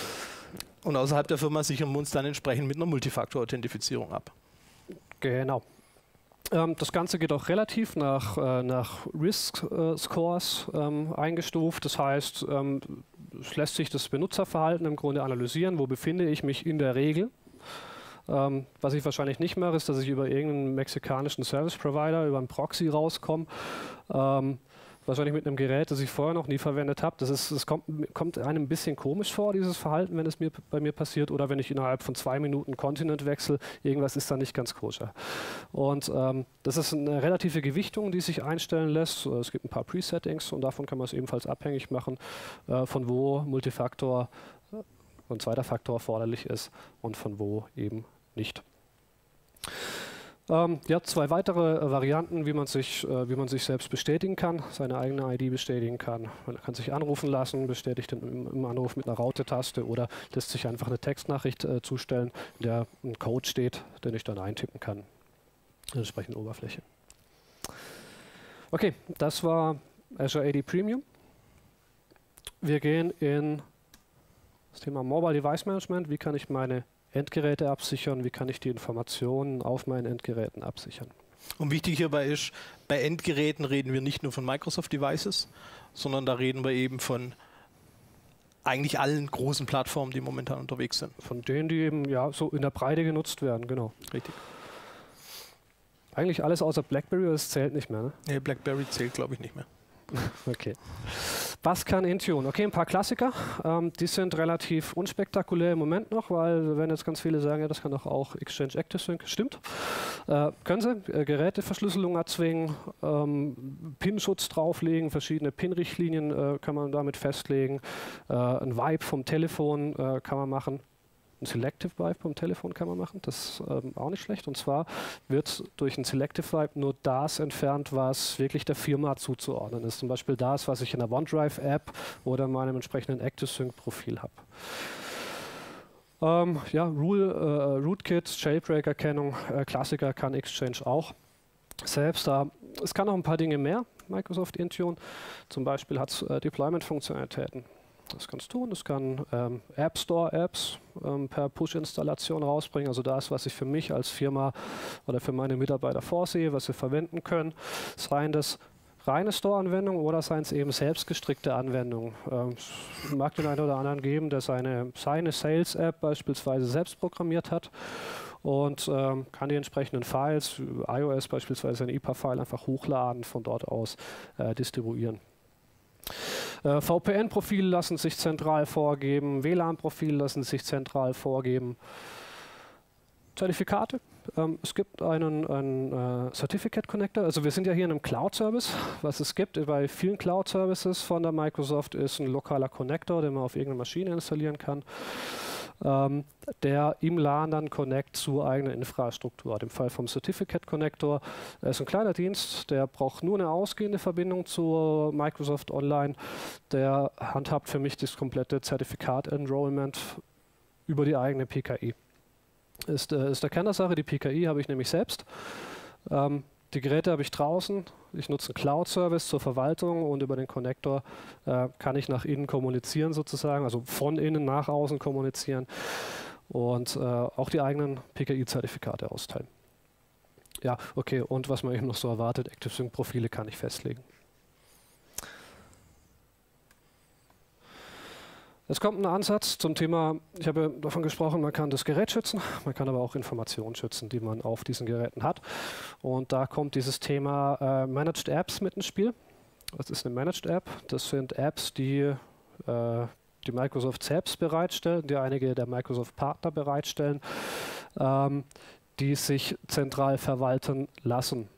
Und außerhalb der Firma sichern wir uns dann entsprechend mit einer Multifaktor-Authentifizierung ab. Genau. Ähm, das Ganze geht auch relativ nach, äh, nach Risk-Scores äh, ähm, eingestuft. Das heißt, ähm, es lässt sich das Benutzerverhalten im Grunde analysieren. Wo befinde ich mich in der Regel? Ähm, was ich wahrscheinlich nicht mache, ist, dass ich über irgendeinen mexikanischen Service-Provider, über einen Proxy rauskomme. Ähm, wahrscheinlich mit einem Gerät, das ich vorher noch nie verwendet habe. Das, ist, das kommt, kommt einem ein bisschen komisch vor, dieses Verhalten, wenn es mir bei mir passiert oder wenn ich innerhalb von zwei Minuten Kontinent wechsle. Irgendwas ist da nicht ganz koscher. Und ähm, das ist eine relative Gewichtung, die sich einstellen lässt. Es gibt ein paar Presettings und davon kann man es ebenfalls abhängig machen, äh, von wo Multifaktor äh, ein zweiter Faktor erforderlich ist und von wo eben nicht. Ähm, ja, zwei weitere äh, Varianten, wie man, sich, äh, wie man sich selbst bestätigen kann, seine eigene I D bestätigen kann. Man kann sich anrufen lassen, bestätigt den, im, im Anruf mit einer Raute-Taste oder lässt sich einfach eine Textnachricht äh, zustellen, in der ein Code steht, den ich dann eintippen kann in der entsprechenden Oberfläche. Okay, das war Azure A D Premium. Wir gehen in das Thema Mobile Device Management. Wie kann ich meine Endgeräte absichern, wie kann ich die Informationen auf meinen Endgeräten absichern. Und wichtig hierbei ist, bei Endgeräten reden wir nicht nur von Microsoft Devices, sondern da reden wir eben von eigentlich allen großen Plattformen, die momentan unterwegs sind. Von denen, die eben ja so in der Breite genutzt werden, genau. Richtig. Eigentlich alles außer BlackBerry, das zählt nicht mehr, ne? Nee, BlackBerry zählt, glaube ich, nicht mehr. Okay. Was kann Intune? Okay, ein paar Klassiker. Ähm, die sind relativ unspektakulär im Moment noch, weil wenn jetzt ganz viele sagen, ja, das kann doch auch Exchange ActiveSync. Stimmt. Äh, können sie äh, Geräteverschlüsselung erzwingen, ähm, PIN-Schutz drauflegen, verschiedene PIN-Richtlinien äh, kann man damit festlegen. Äh, ein Wipe vom Telefon äh, kann man machen. Ein Selective Wipe vom Telefon kann man machen, das ist ähm, auch nicht schlecht. Und zwar wird durch ein Selective Wipe nur das entfernt, was wirklich der Firma zuzuordnen ist. Zum Beispiel das, was ich in der OneDrive-App oder in meinem entsprechenden ActiveSync-Profil habe. Ähm, ja, Rule, äh, Rootkit, Jailbreak-Erkennung, äh, Klassiker kann Exchange auch selbst. Da, es kann noch ein paar Dinge mehr, Microsoft Intune. Zum Beispiel hat es äh, Deployment-Funktionalitäten. Das kann es tun. Es kann ähm, App Store Apps ähm, per Push-Installation rausbringen. Also das, was ich für mich als Firma oder für meine Mitarbeiter vorsehe, was sie verwenden können. Seien das reine Store-Anwendungen oder seien es eben selbstgestrickte Anwendungen. Ähm, es mag den einen oder anderen geben, der seine, seine Sales-App beispielsweise selbst programmiert hat und ähm, kann die entsprechenden Files, iOS beispielsweise ein I P A-File einfach hochladen, von dort aus äh, distribuieren. Äh, V P N-Profile lassen sich zentral vorgeben, W L A N-Profile lassen sich zentral vorgeben. Zertifikate. Ähm, es gibt einen, einen äh, Certificate Connector. Also wir sind ja hier in einem Cloud-Service. Was es gibt bei vielen Cloud-Services von der Microsoft ist ein lokaler Connector, den man auf irgendeine Maschine installieren kann, ähm, der im LAN dann connect zur eigenen Infrastruktur. Im Fall vom Certificate Connector ist ein kleiner Dienst, der braucht nur eine ausgehende Verbindung zur Microsoft Online. Der handhabt für mich das komplette Zertifikat-Enrollment über die eigene P K I. Ist, äh, ist der Kern der Sache, die P K I habe ich nämlich selbst. Ähm, die Geräte habe ich draußen. Ich nutze einen Cloud-Service zur Verwaltung und über den Connector äh, kann ich nach innen kommunizieren sozusagen, also von innen nach außen kommunizieren und äh, auch die eigenen P K I-Zertifikate austeilen. Ja, okay, und was man eben noch so erwartet, ActiveSync-Profile kann ich festlegen. Es kommt ein Ansatz zum Thema, ich habe davon gesprochen, man kann das Gerät schützen, man kann aber auch Informationen schützen, die man auf diesen Geräten hat. Und da kommt dieses Thema äh, Managed Apps mit ins Spiel. Was ist eine Managed App? Das sind Apps, die äh, die Microsoft selbst bereitstellen, die einige der Microsoft-Partner bereitstellen, ähm, die sich zentral verwalten lassen.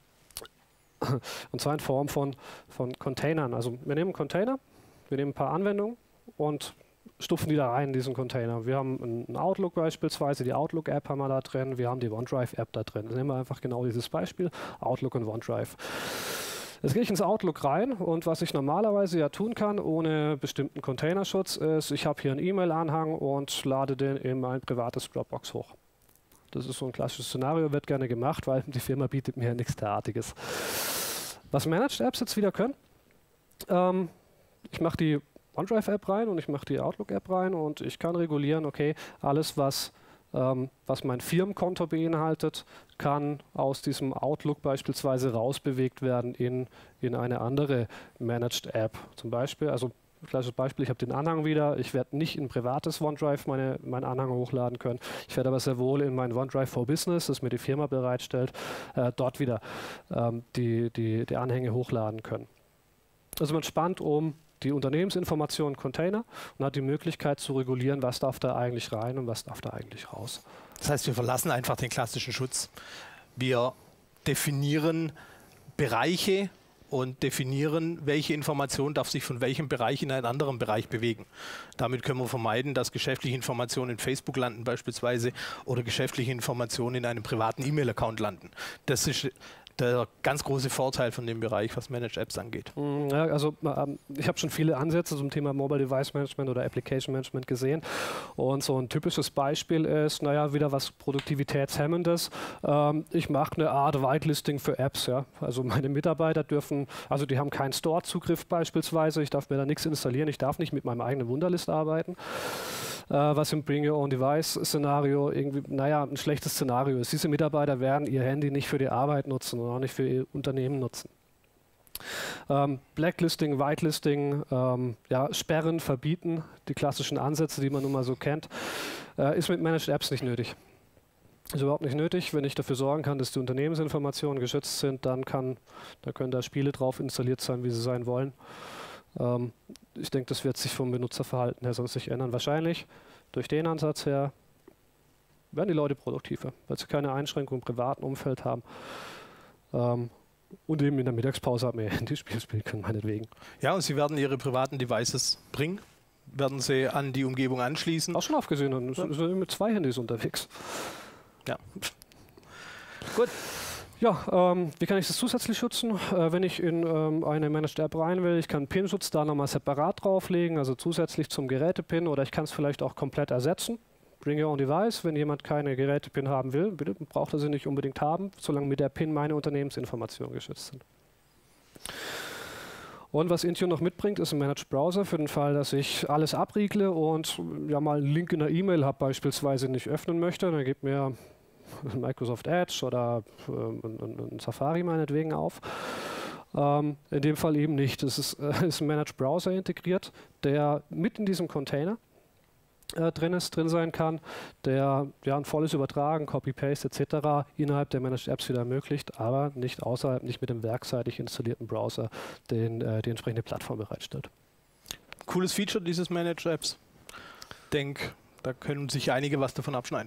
Und zwar in Form von, von Containern. Also wir nehmen einen Container, wir nehmen ein paar Anwendungen und stupfen die da rein in diesen Container. Wir haben einen Outlook beispielsweise, die Outlook-App haben wir da drin, wir haben die OneDrive-App da drin. Dann nehmen wir einfach genau dieses Beispiel, Outlook und OneDrive. Jetzt gehe ich ins Outlook rein und was ich normalerweise ja tun kann, ohne bestimmten Containerschutz, ist, ich habe hier einen E-Mail-Anhang und lade den in mein privates Dropbox hoch. Das ist so ein klassisches Szenario, wird gerne gemacht, weil die Firma bietet mir nichts derartiges. Was Managed Apps jetzt wieder können, ähm, ich mache die OneDrive-App rein und ich mache die Outlook-App rein und ich kann regulieren, okay, alles, was, ähm, was mein Firmenkonto beinhaltet, kann aus diesem Outlook beispielsweise rausbewegt werden in, in eine andere Managed-App. Zum Beispiel, also klassisches Beispiel, ich habe den Anhang wieder, ich werde nicht in privates OneDrive meine, meinen Anhang hochladen können, ich werde aber sehr wohl in mein OneDrive for Business, das mir die Firma bereitstellt, äh, dort wieder ähm, die, die, die Anhänge hochladen können. Also man spannt um die Unternehmensinformationen Container und hat die Möglichkeit zu regulieren, was darf da eigentlich rein und was darf da eigentlich raus. Das heißt, wir verlassen einfach den klassischen Schutz. Wir definieren Bereiche und definieren, welche Information darf sich von welchem Bereich in einen anderen Bereich bewegen. Damit können wir vermeiden, dass geschäftliche Informationen in Facebook landen beispielsweise oder geschäftliche Informationen in einem privaten E-Mail-Account landen. Das ist der ganz große Vorteil von dem Bereich, was Managed Apps angeht. Ja, also ähm, ich habe schon viele Ansätze zum Thema Mobile Device Management oder Application Management gesehen und so ein typisches Beispiel ist, naja, wieder was Produktivitätshemmendes. Ähm, ich mache eine Art Whitelisting für Apps. Ja? Also meine Mitarbeiter dürfen, also die haben keinen Store-Zugriff beispielsweise, ich darf mir da nichts installieren, ich darf nicht mit meinem eigenen Wunderlist arbeiten. Äh, was im Bring Your Own Device-Szenario irgendwie, naja, ein schlechtes Szenario ist. Diese Mitarbeiter werden ihr Handy nicht für die Arbeit nutzen und auch nicht für ihr Unternehmen nutzen. Ähm, Blacklisting, Whitelisting, ähm, ja, Sperren, Verbieten, die klassischen Ansätze, die man nun mal so kennt, äh, ist mit Managed Apps nicht nötig. Ist überhaupt nicht nötig. Wenn ich dafür sorgen kann, dass die Unternehmensinformationen geschützt sind, dann kann, da können da Spiele drauf installiert sein, wie sie sein wollen. Ähm, ich denke, das wird sich vom Benutzerverhalten her sonst nicht ändern. Wahrscheinlich durch den Ansatz her werden die Leute produktiver, weil sie keine Einschränkungen im privaten Umfeld haben. Ähm, und eben in der Mittagspause mehr Handyspiel spielen können, meinetwegen. Ja, und sie werden ihre privaten Devices bringen, werden sie an die Umgebung anschließen. Auch schon aufgesehen, dann ja. sind mit zwei Handys unterwegs. Ja. Gut. Ja, ähm, wie kann ich das zusätzlich schützen? Äh, wenn ich in ähm, eine Managed App rein will, ich kann einen PIN-Schutz da nochmal separat drauflegen, also zusätzlich zum Geräte-PIN, oder ich kann es vielleicht auch komplett ersetzen. Bring your own device, wenn jemand keine Geräte-PIN haben will, bitte, braucht er sie nicht unbedingt haben, solange mit der PIN meine Unternehmensinformationen geschützt sind. Und was Intune noch mitbringt, ist ein Managed Browser für den Fall, dass ich alles abriegle und ja mal einen Link in der E-Mail habe beispielsweise nicht öffnen möchte, dann gibt mir Microsoft Edge oder äh, ein, ein Safari meinetwegen auf. Ähm, in dem Fall eben nicht. Es ist, äh, ist ein Managed Browser integriert, der mit in diesem Container äh, drin ist, drin sein kann, der ja ein volles Übertragen, Copy-Paste et cetera innerhalb der Managed Apps wieder ermöglicht, aber nicht außerhalb, nicht mit dem werkseitig installierten Browser, den äh, die entsprechende Plattform bereitstellt. Cooles Feature dieses Managed Apps. Ich denke, da können sich einige was davon abschneiden.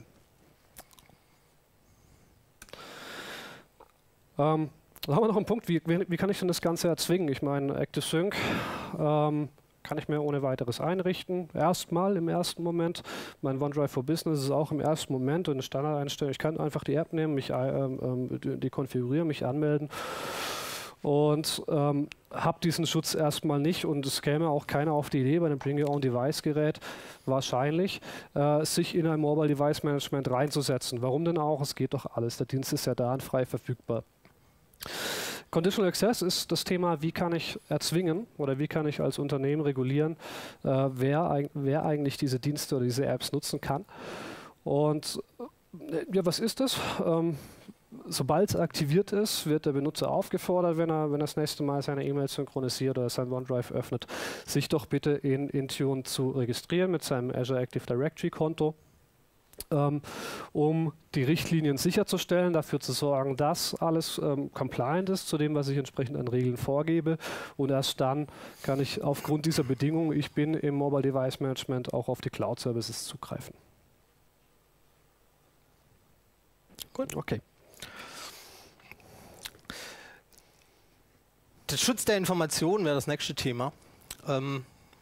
Ähm, da haben wir noch einen Punkt, wie, wie, wie kann ich denn das Ganze erzwingen? Ich meine, ActiveSync ähm, kann ich mir ohne weiteres einrichten. Erstmal im ersten Moment. Mein OneDrive for Business ist auch im ersten Moment eine Standardeinstellung. Ich kann einfach die App nehmen, mich ähm, die, die konfigurieren, mich anmelden und ähm, habe diesen Schutz erstmal nicht, und es käme auch keiner auf die Idee, bei einem Bring Your Own Device Gerät wahrscheinlich, äh, sich in ein Mobile Device Management reinzusetzen. Warum denn auch? Es geht doch alles. Der Dienst ist ja da und frei verfügbar. Conditional Access ist das Thema, wie kann ich erzwingen oder wie kann ich als Unternehmen regulieren, äh, wer, wer eigentlich diese Dienste oder diese Apps nutzen kann. Und äh, ja, was ist das? Ähm, Sobald es aktiviert ist, wird der Benutzer aufgefordert, wenn er, wenn er das nächste Mal seine E-Mail synchronisiert oder sein OneDrive öffnet, sich doch bitte in Intune zu registrieren mit seinem Azure Active Directory Konto, ähm, um die Richtlinien sicherzustellen, dafür zu sorgen, dass alles ähm, compliant ist zu dem, was ich entsprechend an Regeln vorgebe. Und erst dann kann ich aufgrund dieser Bedingungen, ich bin im Mobile Device Management, auch auf die Cloud Services zugreifen. Gut, okay. Der Schutz der Informationen wäre das nächste Thema. Ähm,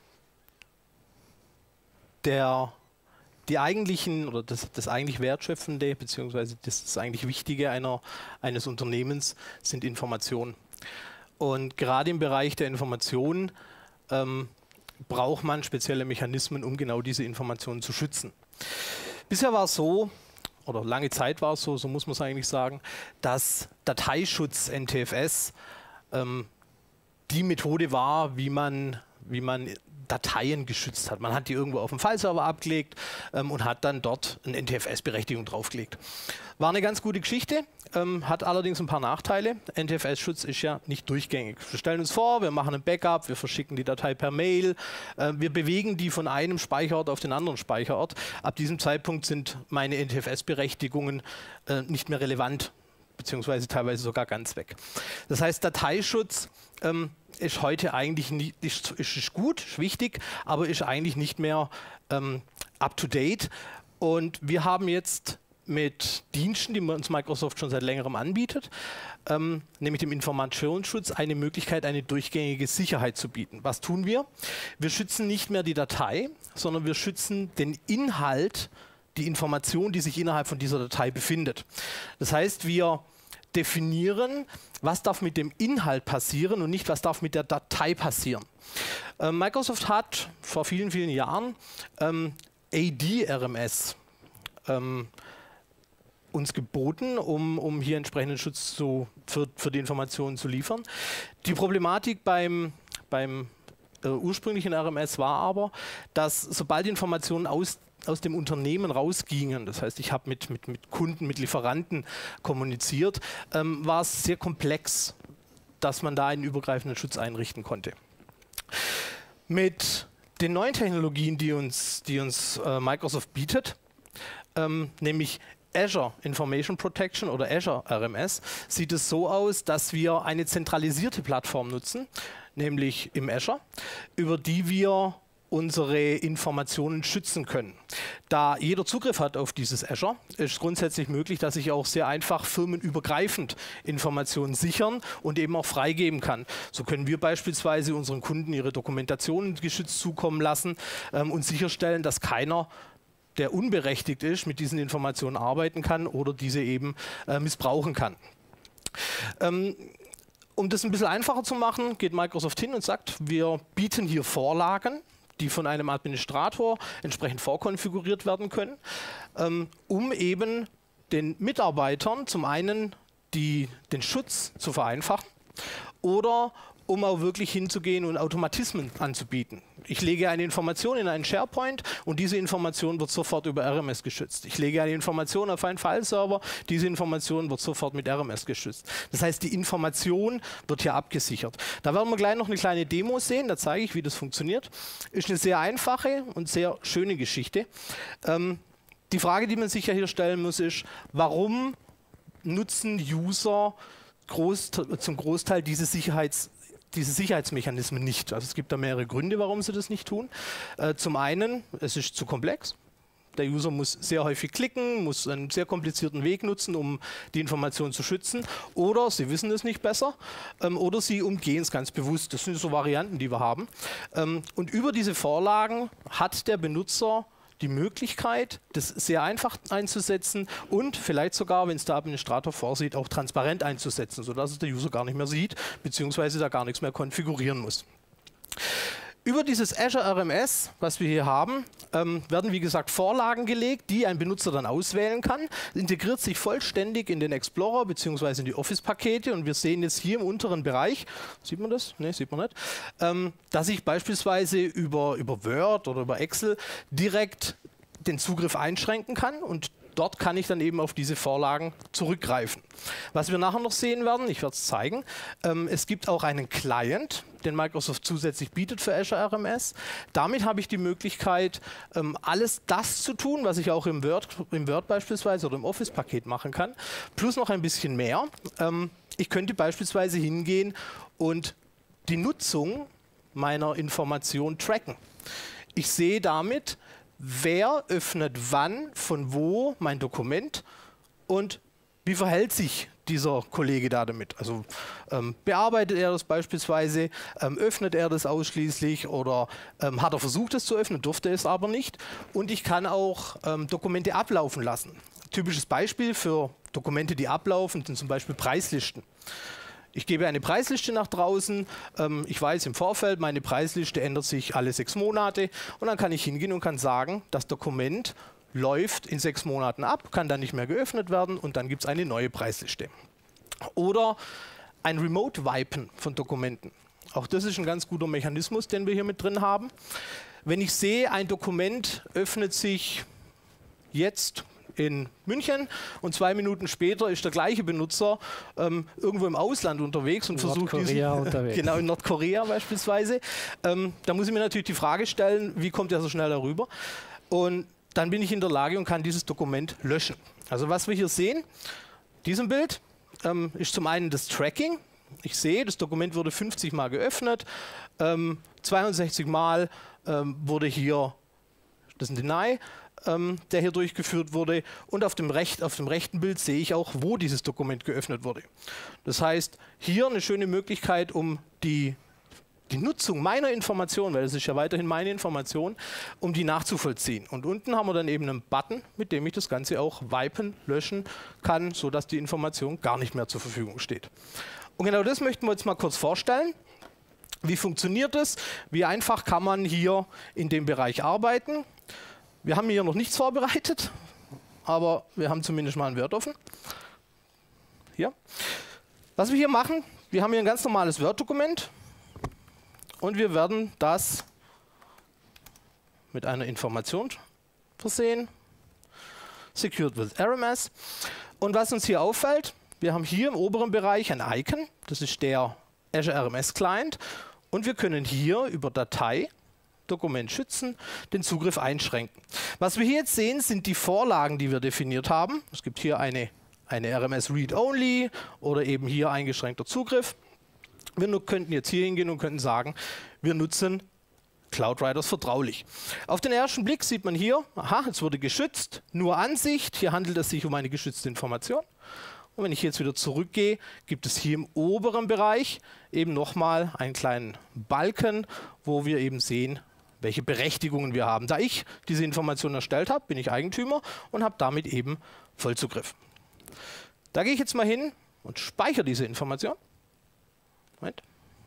der, die eigentlichen oder das, das eigentlich Wertschöpfende beziehungsweise das, das eigentlich Wichtige einer, eines Unternehmens sind Informationen. Und gerade im Bereich der Informationen ähm, braucht man spezielle Mechanismen, um genau diese Informationen zu schützen. Bisher war es so, oder lange Zeit war es so, so muss man es eigentlich sagen, dass Dateischutz, N T F S, ähm, die Methode war, wie man, wie man Dateien geschützt hat. Man hat die irgendwo auf dem Fileserver abgelegt ähm, und hat dann dort eine N T F S-Berechtigung draufgelegt. War eine ganz gute Geschichte, ähm, hat allerdings ein paar Nachteile. N T F S-Schutz ist ja nicht durchgängig. Wir stellen uns vor, wir machen ein Backup, wir verschicken die Datei per Mail, äh, wir bewegen die von einem Speicherort auf den anderen Speicherort. Ab diesem Zeitpunkt sind meine N T F S-Berechtigungen äh, nicht mehr relevant, beziehungsweise teilweise sogar ganz weg. Das heißt, Dateischutz ähm, ist heute eigentlich nicht, ist, ist gut, ist wichtig, aber ist eigentlich nicht mehr ähm, up-to-date. Und wir haben jetzt mit Diensten, die uns Microsoft schon seit längerem anbietet, ähm, nämlich dem Informationsschutz, eine Möglichkeit, eine durchgängige Sicherheit zu bieten. Was tun wir? Wir schützen nicht mehr die Datei, sondern wir schützen den Inhalt, die Information, die sich innerhalb von dieser Datei befindet. Das heißt, wir definieren, was darf mit dem Inhalt passieren und nicht, was darf mit der Datei passieren. Ähm, Microsoft hat vor vielen, vielen Jahren ähm, A D R M S ähm, uns geboten, um, um hier entsprechenden Schutz zu, für, für die Informationen zu liefern. Die Problematik beim, beim äh, ursprünglichen R M S war aber, dass sobald Informationen aus aus dem Unternehmen rausgingen, das heißt, ich habe mit, mit, mit Kunden, mit Lieferanten kommuniziert, ähm, war es sehr komplex, dass man da einen übergreifenden Schutz einrichten konnte. Mit den neuen Technologien, die uns, die uns äh, Microsoft bietet, ähm, nämlich Azure Information Protection oder Azure R M S sieht es so aus, dass wir eine zentralisierte Plattform nutzen, nämlich im Azure, über die wir unsere Informationen schützen können. Da jeder Zugriff hat auf dieses Azure, ist grundsätzlich möglich, dass ich auch sehr einfach firmenübergreifend Informationen sichern und eben auch freigeben kann. So können wir beispielsweise unseren Kunden ihre Dokumentationen geschützt zukommen lassen ähm, und sicherstellen, dass keiner, der unberechtigt ist, mit diesen Informationen arbeiten kann oder diese eben äh, missbrauchen kann. Ähm, um das ein bisschen einfacher zu machen, geht Microsoft hin und sagt, wir bieten hier Vorlagen, die von einem Administrator entsprechend vorkonfiguriert werden können, ähm, um eben den Mitarbeitern zum einen die, den Schutz zu vereinfachen oder um auch wirklich hinzugehen und Automatismen anzubieten. Ich lege eine Information in einen SharePoint und diese Information wird sofort über R M S geschützt. Ich lege eine Information auf einen File-Server, diese Information wird sofort mit R M S geschützt. Das heißt, die Information wird hier abgesichert. Da werden wir gleich noch eine kleine Demo sehen, da zeige ich, wie das funktioniert. Ist eine sehr einfache und sehr schöne Geschichte. Ähm, die Frage, die man sich ja hier stellen muss, ist, warum nutzen User groß, zum Großteil diese Sicherheits diese Sicherheitsmechanismen nicht. Also es gibt da mehrere Gründe, warum sie das nicht tun. Äh, zum einen, es ist zu komplex. Der User muss sehr häufig klicken, muss einen sehr komplizierten Weg nutzen, um die Information zu schützen. Oder sie wissen es nicht besser. Ähm, oder sie umgehen es ganz bewusst. Das sind so Varianten, die wir haben. Ähm, und über diese Vorlagen hat der Benutzer die Möglichkeit, das sehr einfach einzusetzen und vielleicht sogar, wenn es der Administrator vorsieht, auch transparent einzusetzen, sodass es der User gar nicht mehr sieht, beziehungsweise da gar nichts mehr konfigurieren muss. Über dieses Azure R M S, was wir hier haben, ähm, werden wie gesagt Vorlagen gelegt, die ein Benutzer dann auswählen kann. Integriert sich vollständig in den Explorer bzw. in die Office-Pakete und wir sehen jetzt hier im unteren Bereich, sieht man das? Ne, sieht man nicht, ähm, dass ich beispielsweise über, über Word oder über Excel direkt den Zugriff einschränken kann und dort kann ich dann eben auf diese Vorlagen zurückgreifen. Was wir nachher noch sehen werden, ich werde es zeigen, ähm, es gibt auch einen Client, den Microsoft zusätzlich bietet für Azure R M S. Damit habe ich die Möglichkeit, ähm, alles das zu tun, was ich auch im Word, im Word beispielsweise oder im Office-Paket machen kann, plus noch ein bisschen mehr. Ähm, ich könnte beispielsweise hingehen und die Nutzung meiner Information tracken. Ich sehe damit, wer öffnet wann, von wo mein Dokument und wie verhält sich dieser Kollege da damit. Also ähm, bearbeitet er das beispielsweise, ähm, öffnet er das ausschließlich oder ähm, hat er versucht es zu öffnen, durfte es aber nicht. Und ich kann auch ähm, Dokumente ablaufen lassen. Typisches Beispiel für Dokumente, die ablaufen, sind zum Beispiel Preislisten. Ich gebe eine Preisliste nach draußen, ähm, ich weiß im Vorfeld, meine Preisliste ändert sich alle sechs Monate und dann kann ich hingehen und kann sagen, das Dokument läuft in sechs Monaten ab, kann dann nicht mehr geöffnet werden und dann gibt es eine neue Preisliste. Oder ein Remote-Wipen von Dokumenten. Auch das ist ein ganz guter Mechanismus, den wir hier mit drin haben. Wenn ich sehe, ein Dokument öffnet sich jetzt in München und zwei Minuten später ist der gleiche Benutzer ähm, irgendwo im Ausland unterwegs und versucht diesen, unterwegs. genau in Nordkorea beispielsweise. Ähm, da muss ich mir natürlich die Frage stellen, wie kommt er so schnell darüber? Und dann bin ich in der Lage und kann dieses Dokument löschen. Also was wir hier sehen, diesem Bild, ähm, ist zum einen das Tracking. Ich sehe, das Dokument wurde fünfzig Mal geöffnet, ähm, zweiundsechzig Mal ähm, wurde hier, das ist ein Deny, ähm, der hier durchgeführt wurde und auf dem, Recht, auf dem rechten Bild sehe ich auch, wo dieses Dokument geöffnet wurde. Das heißt, hier eine schöne Möglichkeit, um die die Nutzung meiner Information, weil das ist ja weiterhin meine Information, um die nachzuvollziehen. Und unten haben wir dann eben einen Button, mit dem ich das Ganze auch wipen, löschen kann, sodass die Information gar nicht mehr zur Verfügung steht. Und genau das möchten wir jetzt mal kurz vorstellen. Wie funktioniert das? Wie einfach kann man hier in dem Bereich arbeiten? Wir haben hier noch nichts vorbereitet, aber wir haben zumindest mal ein Word offen. Hier. Was wir hier machen, wir haben hier ein ganz normales Word-Dokument. Und wir werden das mit einer Information versehen. Secured with R M S. Und was uns hier auffällt, wir haben hier im oberen Bereich ein Icon. Das ist der Azure R M S Client. Und wir können hier über Datei Dokument schützen, den Zugriff einschränken. Was wir hier jetzt sehen, sind die Vorlagen, die wir definiert haben. Es gibt hier eine, eine R M S Read-Only oder eben hier eingeschränkter Zugriff. Wir nur könnten jetzt hier hingehen und könnten sagen, wir nutzen CloudWriters vertraulich. Auf den ersten Blick sieht man hier, aha, es wurde geschützt, nur Ansicht. Hier handelt es sich um eine geschützte Information. Und wenn ich jetzt wieder zurückgehe, gibt es hier im oberen Bereich eben nochmal einen kleinen Balken, wo wir eben sehen, welche Berechtigungen wir haben. Da ich diese Information erstellt habe, bin ich Eigentümer und habe damit eben Vollzugriff. Da gehe ich jetzt mal hin und speichere diese Information. Moment.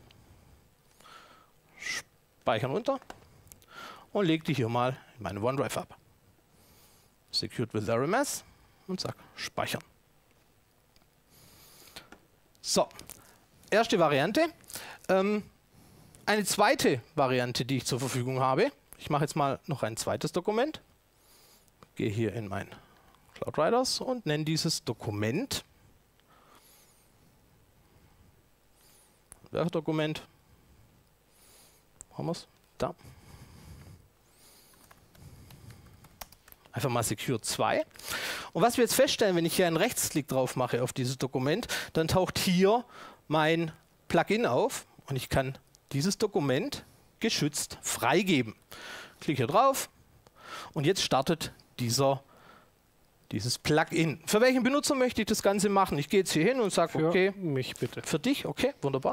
Speichern unter und lege die hier mal in meine OneDrive ab. Secured with R M S und sage Speichern. So, erste Variante. Ähm, eine zweite Variante, die ich zur Verfügung habe. Ich mache jetzt mal noch ein zweites Dokument. Gehe hier in mein CloudWriters und nenne dieses Dokument Werkdokument. Haben wir es? Da. Einfach mal Secure zwei. Und was wir jetzt feststellen, wenn ich hier einen Rechtsklick drauf mache auf dieses Dokument, dann taucht hier mein Plugin auf und ich kann dieses Dokument geschützt freigeben. Klicke hier drauf und jetzt startet dieser, dieses Plugin. Für welchen Benutzer möchte ich das Ganze machen? Ich gehe jetzt hier hin und sage, okay, mich bitte. Für dich, okay, wunderbar.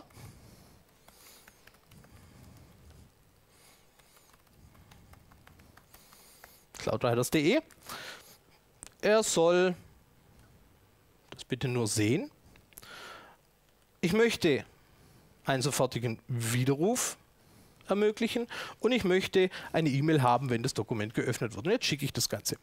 CloudWriters punkt de. Er soll das bitte nur sehen. Ich möchte einen sofortigen Widerruf ermöglichen und ich möchte eine E-Mail haben, wenn das Dokument geöffnet wird. Und jetzt schicke ich das Ganze.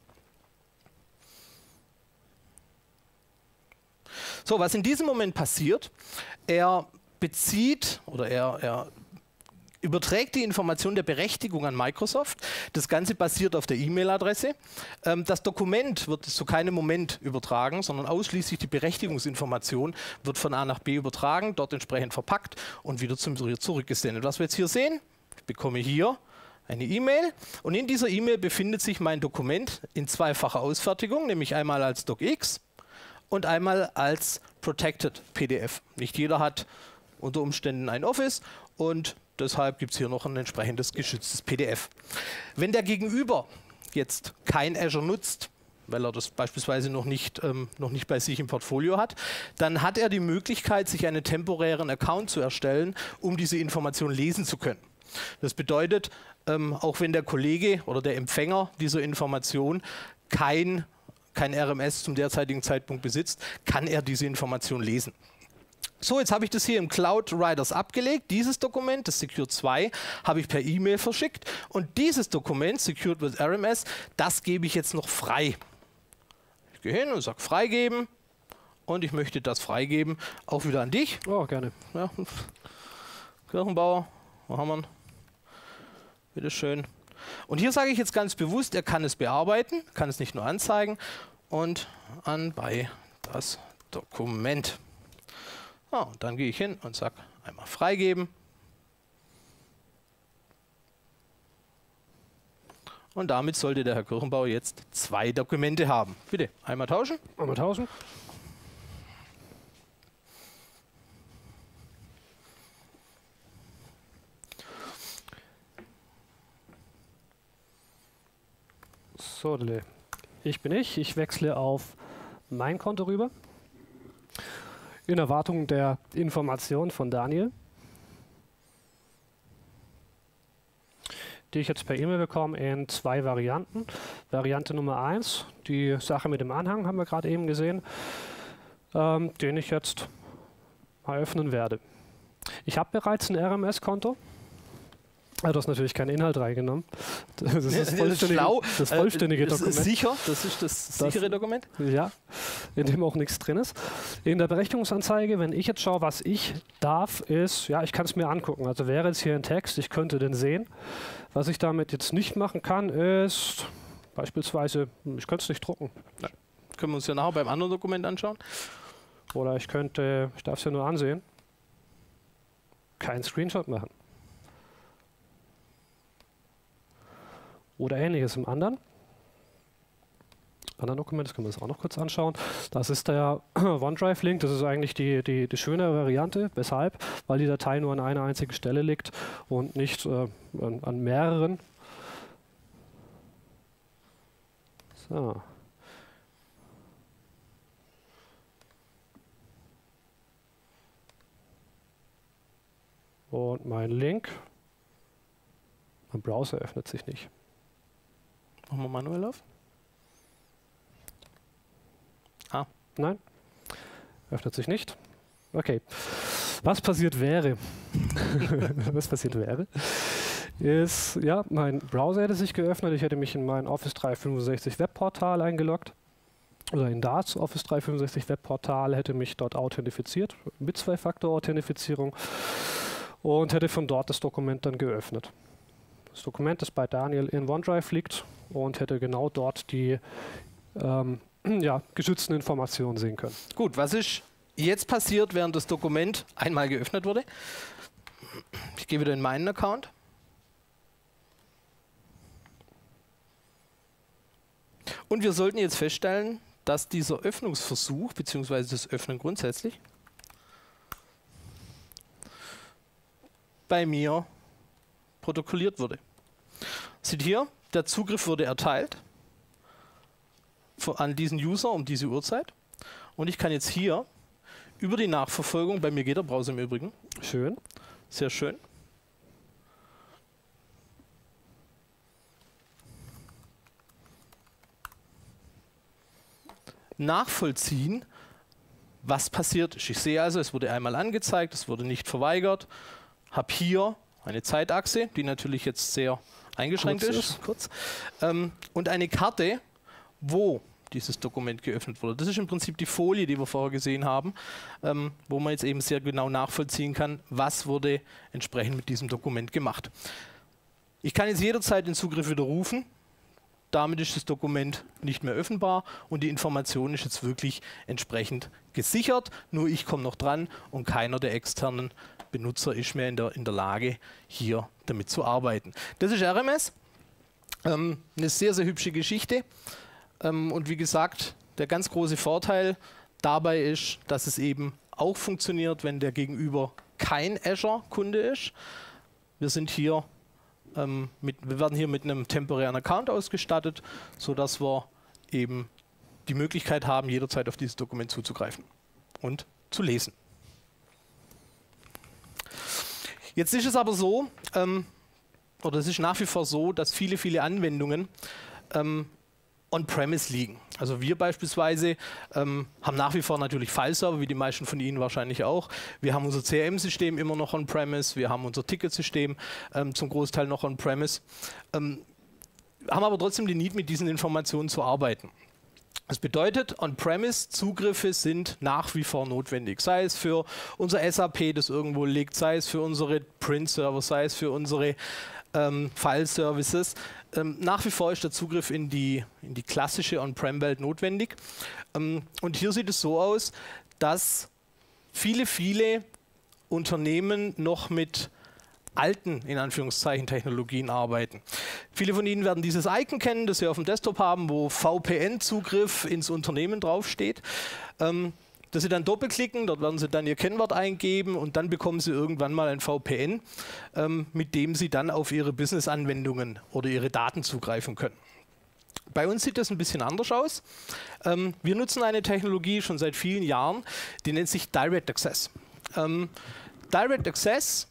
So, was in diesem Moment passiert, er bezieht oder er, er überträgt die Information der Berechtigung an Microsoft. Das Ganze basiert auf der E-Mail-Adresse. Ähm, das Dokument wird zu keinem Moment übertragen, sondern ausschließlich die Berechtigungsinformation wird von A nach B übertragen, dort entsprechend verpackt und wieder zum zurückgesendet. Was wir jetzt hier sehen, ich bekomme hier eine E-Mail und in dieser E-Mail befindet sich mein Dokument in zweifacher Ausfertigung, nämlich einmal als DocX und einmal als Protected P D F. Nicht jeder hat unter Umständen ein Office und deshalb gibt es hier noch ein entsprechendes geschütztes P D F. Wenn der Gegenüber jetzt kein Azure nutzt, weil er das beispielsweise noch nicht, ähm, noch nicht bei sich im Portfolio hat, dann hat er die Möglichkeit, sich einen temporären Account zu erstellen, um diese Information lesen zu können. Das bedeutet, ähm, auch wenn der Kollege oder der Empfänger dieser Information kein, kein R M S zum derzeitigen Zeitpunkt besitzt, kann er diese Information lesen. So, jetzt habe ich das hier im CloudWriters abgelegt. Dieses Dokument, das Secure zwei, habe ich per E-Mail verschickt. Und dieses Dokument, Secured with R M S, das gebe ich jetzt noch frei. Ich gehe hin und sage freigeben. Und ich möchte das freigeben, auch wieder an dich. Oh, gerne. Ja. Kirchenbauer, wo haben wir ihn? Bitteschön. Und hier sage ich jetzt ganz bewusst, er kann es bearbeiten, kann es nicht nur anzeigen. Und anbei das Dokument. Oh, und dann gehe ich hin und sage einmal freigeben. Und damit sollte der Herr Kirchenbauer jetzt zwei Dokumente haben. Bitte, einmal tauschen. Einmal tauschen. So, ich bin ich. Ich wechsle auf mein Konto rüber. In Erwartung der Information von Daniel, die ich jetzt per E-Mail bekomme in zwei Varianten. Variante Nummer eins, die Sache mit dem Anhang, haben wir gerade eben gesehen, ähm, den ich jetzt mal öffnen werde. Ich habe bereits ein R M S-Konto. Also du hast natürlich keinen Inhalt reingenommen. Das ist das vollständige, schlau. Das vollständige das Dokument. Ist sicher, das ist das, das sichere Dokument? Ja, in dem auch nichts drin ist. In der Berechtigungsanzeige, wenn ich jetzt schaue, was ich darf, ist, ja, ich kann es mir angucken. Also wäre jetzt hier ein Text, ich könnte den sehen. Was ich damit jetzt nicht machen kann, ist beispielsweise, ich könnte es nicht drucken. Ja. Können wir uns ja nachher beim anderen Dokument anschauen. Oder ich könnte, ich darf es ja nur ansehen, keinen Screenshot machen. oder ähnliches im anderen. Anderen Dokument, das können wir uns auch noch kurz anschauen. Das ist der OneDrive-Link, das ist eigentlich die, die, die schönere Variante. Weshalb? Weil die Datei nur an einer einzigen Stelle liegt und nicht äh, an, an mehreren. So. Und mein Link, mein Browser öffnet sich nicht. Machen wir manuell auf. Ah. Nein, öffnet sich nicht. Okay. Was passiert wäre, was passiert wäre, ist, ja, mein Browser hätte sich geöffnet. Ich hätte mich in mein Office dreihundertfünfundsechzig Webportal eingeloggt. Oder in das Office dreihundertfünfundsechzig Webportal, hätte mich dort authentifiziert, mit Zwei-Faktor-Authentifizierung. Und hätte von dort das Dokument dann geöffnet. Das Dokument, das bei Daniel in OneDrive liegt, und hätte genau dort die ähm, ja, geschützten Informationen sehen können. Gut, was ist jetzt passiert, während das Dokument einmal geöffnet wurde? Ich gehe wieder in meinen Account. Und wir sollten jetzt feststellen, dass dieser Öffnungsversuch, beziehungsweise das Öffnen grundsätzlich, bei mir protokolliert wurde. Seht hier, der Zugriff wurde erteilt an diesen User um diese Uhrzeit. Und ich kann jetzt hier über die Nachverfolgung, bei mir geht der Browser im Übrigen. Schön. Sehr schön. Nachvollziehen, was passiert ist. Ich sehe also, es wurde einmal angezeigt, es wurde nicht verweigert. Habe hier eine Zeitachse, die natürlich jetzt sehr eingeschränkt kurz ist, ist. Kurz. Ähm, und eine Karte, wo dieses Dokument geöffnet wurde. Das ist im Prinzip die Folie, die wir vorher gesehen haben, ähm, wo man jetzt eben sehr genau nachvollziehen kann, was wurde entsprechend mit diesem Dokument gemacht. Ich kann jetzt jederzeit den Zugriff widerrufen. Damit ist das Dokument nicht mehr öffnbar und die Information ist jetzt wirklich entsprechend gesichert. Nur ich komme noch dran und keiner der externen Benutzer ist mehr in der, in der Lage, hier damit zu arbeiten. Das ist R M S. Ähm, eine sehr, sehr hübsche Geschichte. Ähm, und wie gesagt, der ganz große Vorteil dabei ist, dass es eben auch funktioniert, wenn der Gegenüber kein Azure-Kunde ist. Wir sind hier ähm, mit, wir werden hier mit einem temporären Account ausgestattet, sodass wir eben die Möglichkeit haben, jederzeit auf dieses Dokument zuzugreifen und zu lesen. Jetzt ist es aber so, ähm, oder es ist nach wie vor so, dass viele, viele Anwendungen ähm, on-premise liegen. Also wir beispielsweise ähm, haben nach wie vor natürlich File-Server, wie die meisten von Ihnen wahrscheinlich auch. Wir haben unser C R M-System immer noch on-premise, wir haben unser Ticketsystem ähm, zum Großteil noch on-premise, ähm, haben aber trotzdem den Need, mit diesen Informationen zu arbeiten. Das bedeutet, On-Premise-Zugriffe sind nach wie vor notwendig. Sei es für unser S A P, das irgendwo liegt, sei es für unsere Print-Server, sei es für unsere ähm, File-Services. Ähm, nach wie vor ist der Zugriff in die, in die klassische On-Prem-Welt notwendig. Ähm, und hier sieht es so aus, dass viele, viele Unternehmen noch mit alten, in Anführungszeichen, Technologien arbeiten. Viele von Ihnen werden dieses Icon kennen, das Sie auf dem Desktop haben, wo V P N-Zugriff ins Unternehmen draufsteht. Ähm, das Sie dann doppelklicken, dort werden Sie dann Ihr Kennwort eingeben und dann bekommen Sie irgendwann mal ein V P N, ähm, mit dem Sie dann auf Ihre Business-Anwendungen oder Ihre Daten zugreifen können. Bei uns sieht das ein bisschen anders aus. Ähm, wir nutzen eine Technologie schon seit vielen Jahren, die nennt sich Direct Access. Ähm, Direct Access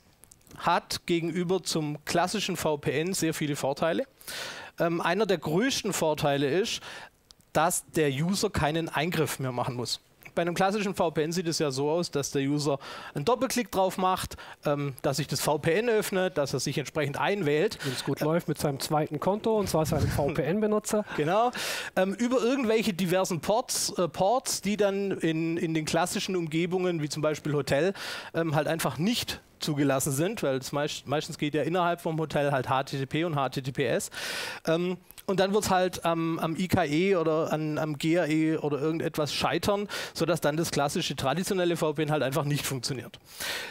hat gegenüber zum klassischen V P N sehr viele Vorteile. Ähm, einer der größten Vorteile ist, dass der User keinen Eingriff mehr machen muss. Bei einem klassischen V P N sieht es ja so aus, dass der User einen Doppelklick drauf macht, ähm, dass sich das V P N öffnet, dass er sich entsprechend einwählt. Wenn es gut äh, läuft mit seinem zweiten Konto, und zwar seinem V P N-Benutzer. Genau. Ähm, über irgendwelche diversen Ports, äh, Ports, die dann in, in den klassischen Umgebungen, wie zum Beispiel Hotel, ähm, halt einfach nicht zugelassen sind, weil es meist, meistens geht ja innerhalb vom Hotel halt H T T P und H T T P S. Ähm, Und dann wird es halt am, am I K E oder an, am G R E oder irgendetwas scheitern, sodass dann das klassische traditionelle V P N halt einfach nicht funktioniert.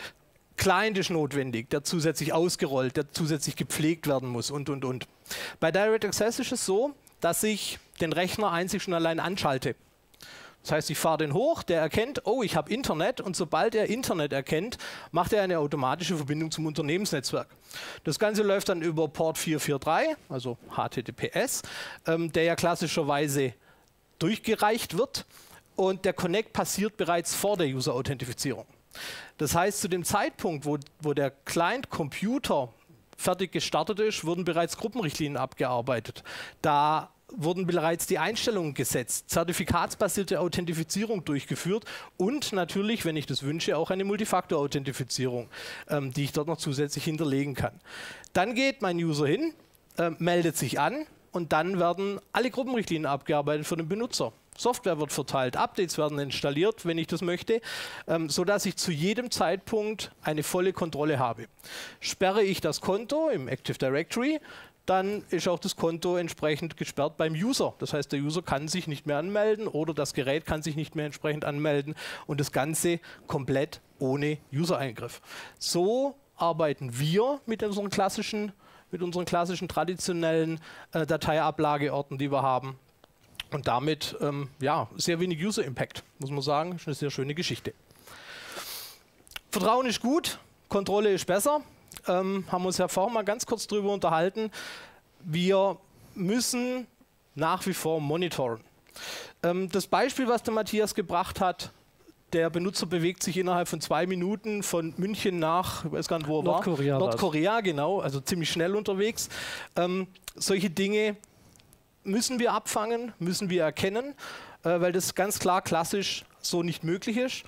Client ist notwendig, der zusätzlich ausgerollt, der zusätzlich gepflegt werden muss und, und, und. Bei Direct Access ist es so, dass ich den Rechner einzig und allein anschalte. Das heißt, ich fahre den hoch, der erkennt, oh, ich habe Internet, und sobald er Internet erkennt, macht er eine automatische Verbindung zum Unternehmensnetzwerk. Das Ganze läuft dann über Port vier vier drei, also H T T P S, ähm, der ja klassischerweise durchgereicht wird, und der Connect passiert bereits vor der User-Authentifizierung. Das heißt, zu dem Zeitpunkt, wo, wo der Client-Computer fertig gestartet ist, wurden bereits Gruppenrichtlinien abgearbeitet. Da wurden bereits die Einstellungen gesetzt, zertifikatsbasierte Authentifizierung durchgeführt und natürlich, wenn ich das wünsche, auch eine Multifaktor-Authentifizierung, ähm, die ich dort noch zusätzlich hinterlegen kann. Dann geht mein User hin, äh, meldet sich an und dann werden alle Gruppenrichtlinien abgearbeitet für den Benutzer. Software wird verteilt, Updates werden installiert, wenn ich das möchte, ähm, sodass ich zu jedem Zeitpunkt eine volle Kontrolle habe. Sperre ich das Konto im Active Directory, dann ist auch das Konto entsprechend gesperrt beim User. Das heißt, der User kann sich nicht mehr anmelden oder das Gerät kann sich nicht mehr entsprechend anmelden und das Ganze komplett ohne User-Eingriff. So arbeiten wir mit unseren klassischen, mit unseren klassischen traditionellen äh, Dateiablageorten, die wir haben. Und damit ähm, ja, sehr wenig User-Impact, muss man sagen. Ist eine sehr schöne Geschichte. Vertrauen ist gut, Kontrolle ist besser. Ähm, haben wir uns ja vorhin mal ganz kurz drüber unterhalten. Wir müssen nach wie vor monitoren. Ähm, das Beispiel, was der Matthias gebracht hat, der Benutzer bewegt sich innerhalb von zwei Minuten von München nach, ich weiß gar nicht, wo er Nordkorea war. Nordkorea, genau, also ziemlich schnell unterwegs. Ähm, solche Dinge müssen wir abfangen, müssen wir erkennen, äh, weil das ganz klar klassisch so nicht möglich ist.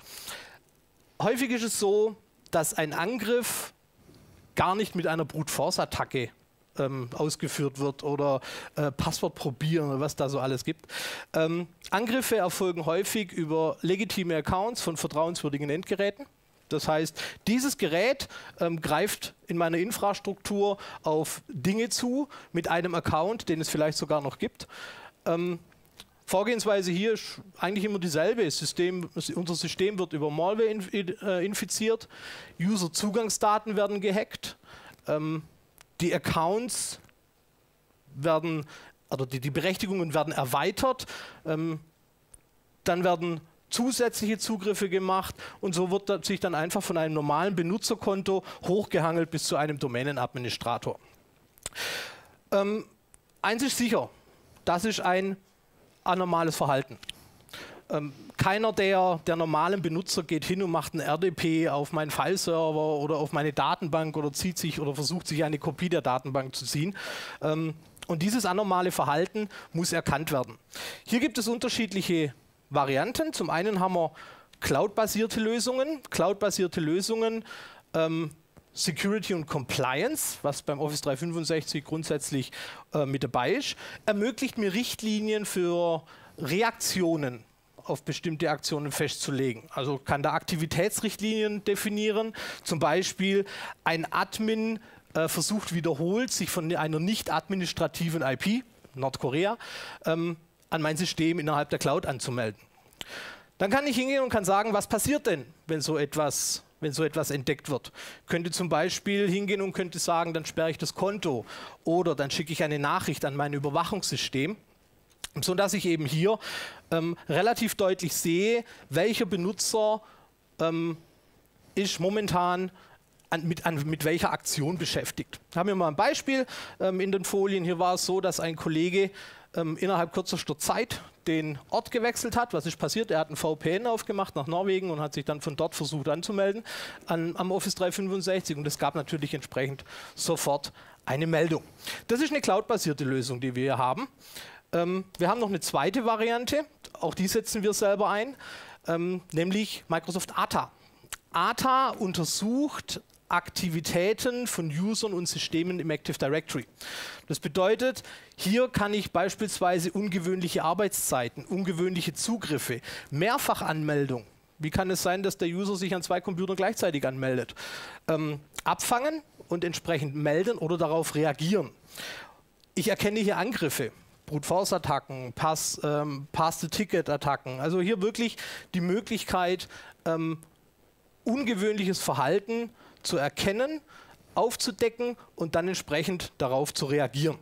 Häufig ist es so, dass ein Angriff gar nicht mit einer Brute-Force-Attacke ähm, ausgeführt wird oder äh, Passwort probieren oder was da so alles gibt. Ähm, Angriffe erfolgen häufig über legitime Accounts von vertrauenswürdigen Endgeräten. Das heißt, dieses Gerät ähm, greift in meiner Infrastruktur auf Dinge zu mit einem Account, den es vielleicht sogar noch gibt. Ähm, Vorgehensweise hier ist eigentlich immer dieselbe. Das System, unser System wird über Malware inf äh, infiziert, User-Zugangsdaten werden gehackt, ähm, die Accounts werden, oder die, die Berechtigungen werden erweitert, ähm, dann werden zusätzliche Zugriffe gemacht und so wird sich dann einfach von einem normalen Benutzerkonto hochgehangelt bis zu einem Domänenadministrator. Ähm, eins ist sicher, das ist ein anormales Verhalten. Ähm, keiner der, der normalen Benutzer geht hin und macht ein R D P auf meinen Fileserver oder auf meine Datenbank oder zieht sich oder versucht sich eine Kopie der Datenbank zu ziehen. Ähm, und dieses anormale Verhalten muss erkannt werden. Hier gibt es unterschiedliche Varianten. Zum einen haben wir Cloud-basierte Lösungen. Cloud-basierte Lösungen, ähm, Security und Compliance, was beim Office dreihundertfünfundsechzig grundsätzlich äh, mit dabei ist, ermöglicht mir Richtlinien für Reaktionen auf bestimmte Aktionen festzulegen. Also kann da Aktivitätsrichtlinien definieren. Zum Beispiel ein Admin äh, versucht wiederholt, sich von einer nicht administrativen I P, Nordkorea, ähm, an mein System innerhalb der Cloud anzumelden. Dann kann ich hingehen und kann sagen, was passiert denn, wenn so etwas, wenn so etwas entdeckt wird. Könnte zum Beispiel hingehen und könnte sagen, dann sperre ich das Konto oder dann schicke ich eine Nachricht an mein Überwachungssystem, sodass ich eben hier ähm, relativ deutlich sehe, welcher Benutzer ähm, ist momentan An, mit, an, mit welcher Aktion beschäftigt. Haben wir mal ein Beispiel ähm, in den Folien. Hier war es so, dass ein Kollege ähm, innerhalb kürzester Zeit den Ort gewechselt hat. Was ist passiert? Er hat ein V P N aufgemacht nach Norwegen und hat sich dann von dort versucht anzumelden an, am Office dreihundertfünfundsechzig und es gab natürlich entsprechend sofort eine Meldung. Das ist eine Cloud-basierte Lösung, die wir hier haben. Ähm, wir haben noch eine zweite Variante, auch die setzen wir selber ein, ähm, nämlich Microsoft A T A. A T A untersucht Aktivitäten von Usern und Systemen im Active Directory. Das bedeutet, hier kann ich beispielsweise ungewöhnliche Arbeitszeiten, ungewöhnliche Zugriffe, Mehrfachanmeldung, wie kann es sein, dass der User sich an zwei Computern gleichzeitig anmeldet, ähm, abfangen und entsprechend melden oder darauf reagieren. Ich erkenne hier Angriffe, Brute-Force-Attacken, Pass, ähm, Pass-the-Ticket-Attacken, also hier wirklich die Möglichkeit, ähm, ungewöhnliches Verhalten zu erkennen, aufzudecken und dann entsprechend darauf zu reagieren.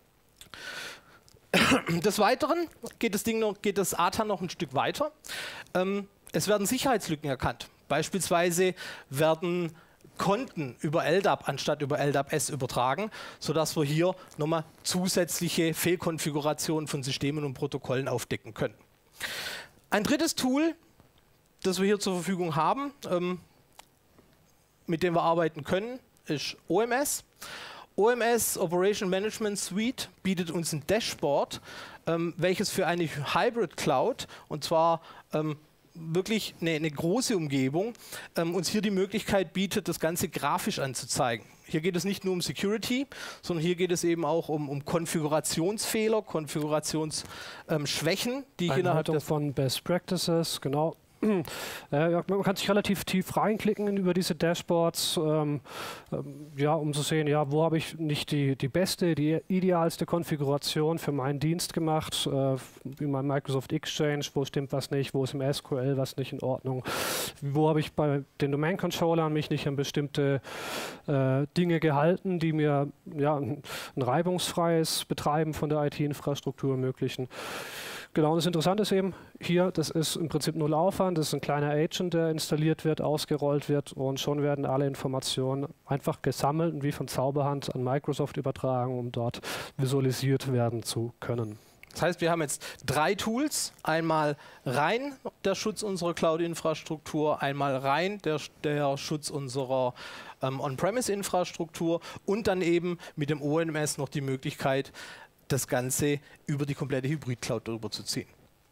Des Weiteren geht das, Ding noch, geht das A T A noch ein Stück weiter. Ähm, es werden Sicherheitslücken erkannt. Beispielsweise werden Konten über L D A P anstatt über L D A P S übertragen, sodass wir hier nochmal zusätzliche Fehlkonfigurationen von Systemen und Protokollen aufdecken können. Ein drittes Tool, das wir hier zur Verfügung haben, ähm, mit dem wir arbeiten können, ist O M S. O M S, Operation Management Suite, bietet uns ein Dashboard, ähm, welches für eine Hybrid Cloud, und zwar ähm, wirklich eine, eine große Umgebung, ähm, uns hier die Möglichkeit bietet, das Ganze grafisch anzuzeigen. Hier geht es nicht nur um Security, sondern hier geht es eben auch um, um Konfigurationsfehler, Konfigurationsschwächen, ähm, die ich innerhalb der von Best Practices, genau. Äh, ja, man kann sich relativ tief reinklicken über diese Dashboards, ähm, ähm, ja, um zu sehen, ja, wo habe ich nicht die, die beste, die idealste Konfiguration für meinen Dienst gemacht, äh, wie mein Microsoft Exchange, wo stimmt was nicht, wo ist im S Q L was nicht in Ordnung, wo habe ich bei den Domain-Controllern mich nicht an bestimmte äh, Dinge gehalten, die mir ja, ein, ein reibungsfreies Betreiben von der I T-Infrastruktur ermöglichen. Genau, und das Interessante ist eben hier, das ist im Prinzip null Aufwand, das ist ein kleiner Agent, der installiert wird, ausgerollt wird und schon werden alle Informationen einfach gesammelt und wie von Zauberhand an Microsoft übertragen, um dort visualisiert werden zu können. Das heißt, wir haben jetzt drei Tools, einmal rein der Schutz unserer Cloud-Infrastruktur, einmal rein der, der Schutz unserer ähm, On-Premise-Infrastruktur und dann eben mit dem O M S noch die Möglichkeit, das Ganze über die komplette Hybrid-Cloud drüber zu ziehen.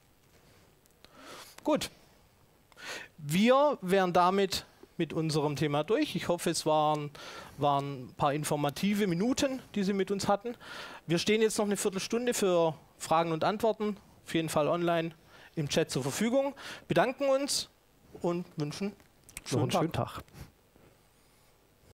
Gut, wir wären damit mit unserem Thema durch. Ich hoffe, es waren, waren ein paar informative Minuten, die Sie mit uns hatten. Wir stehen jetzt noch eine Viertelstunde für Fragen und Antworten, auf jeden Fall online im Chat zur Verfügung. Bedanken uns und wünschen noch einen schönen Tag.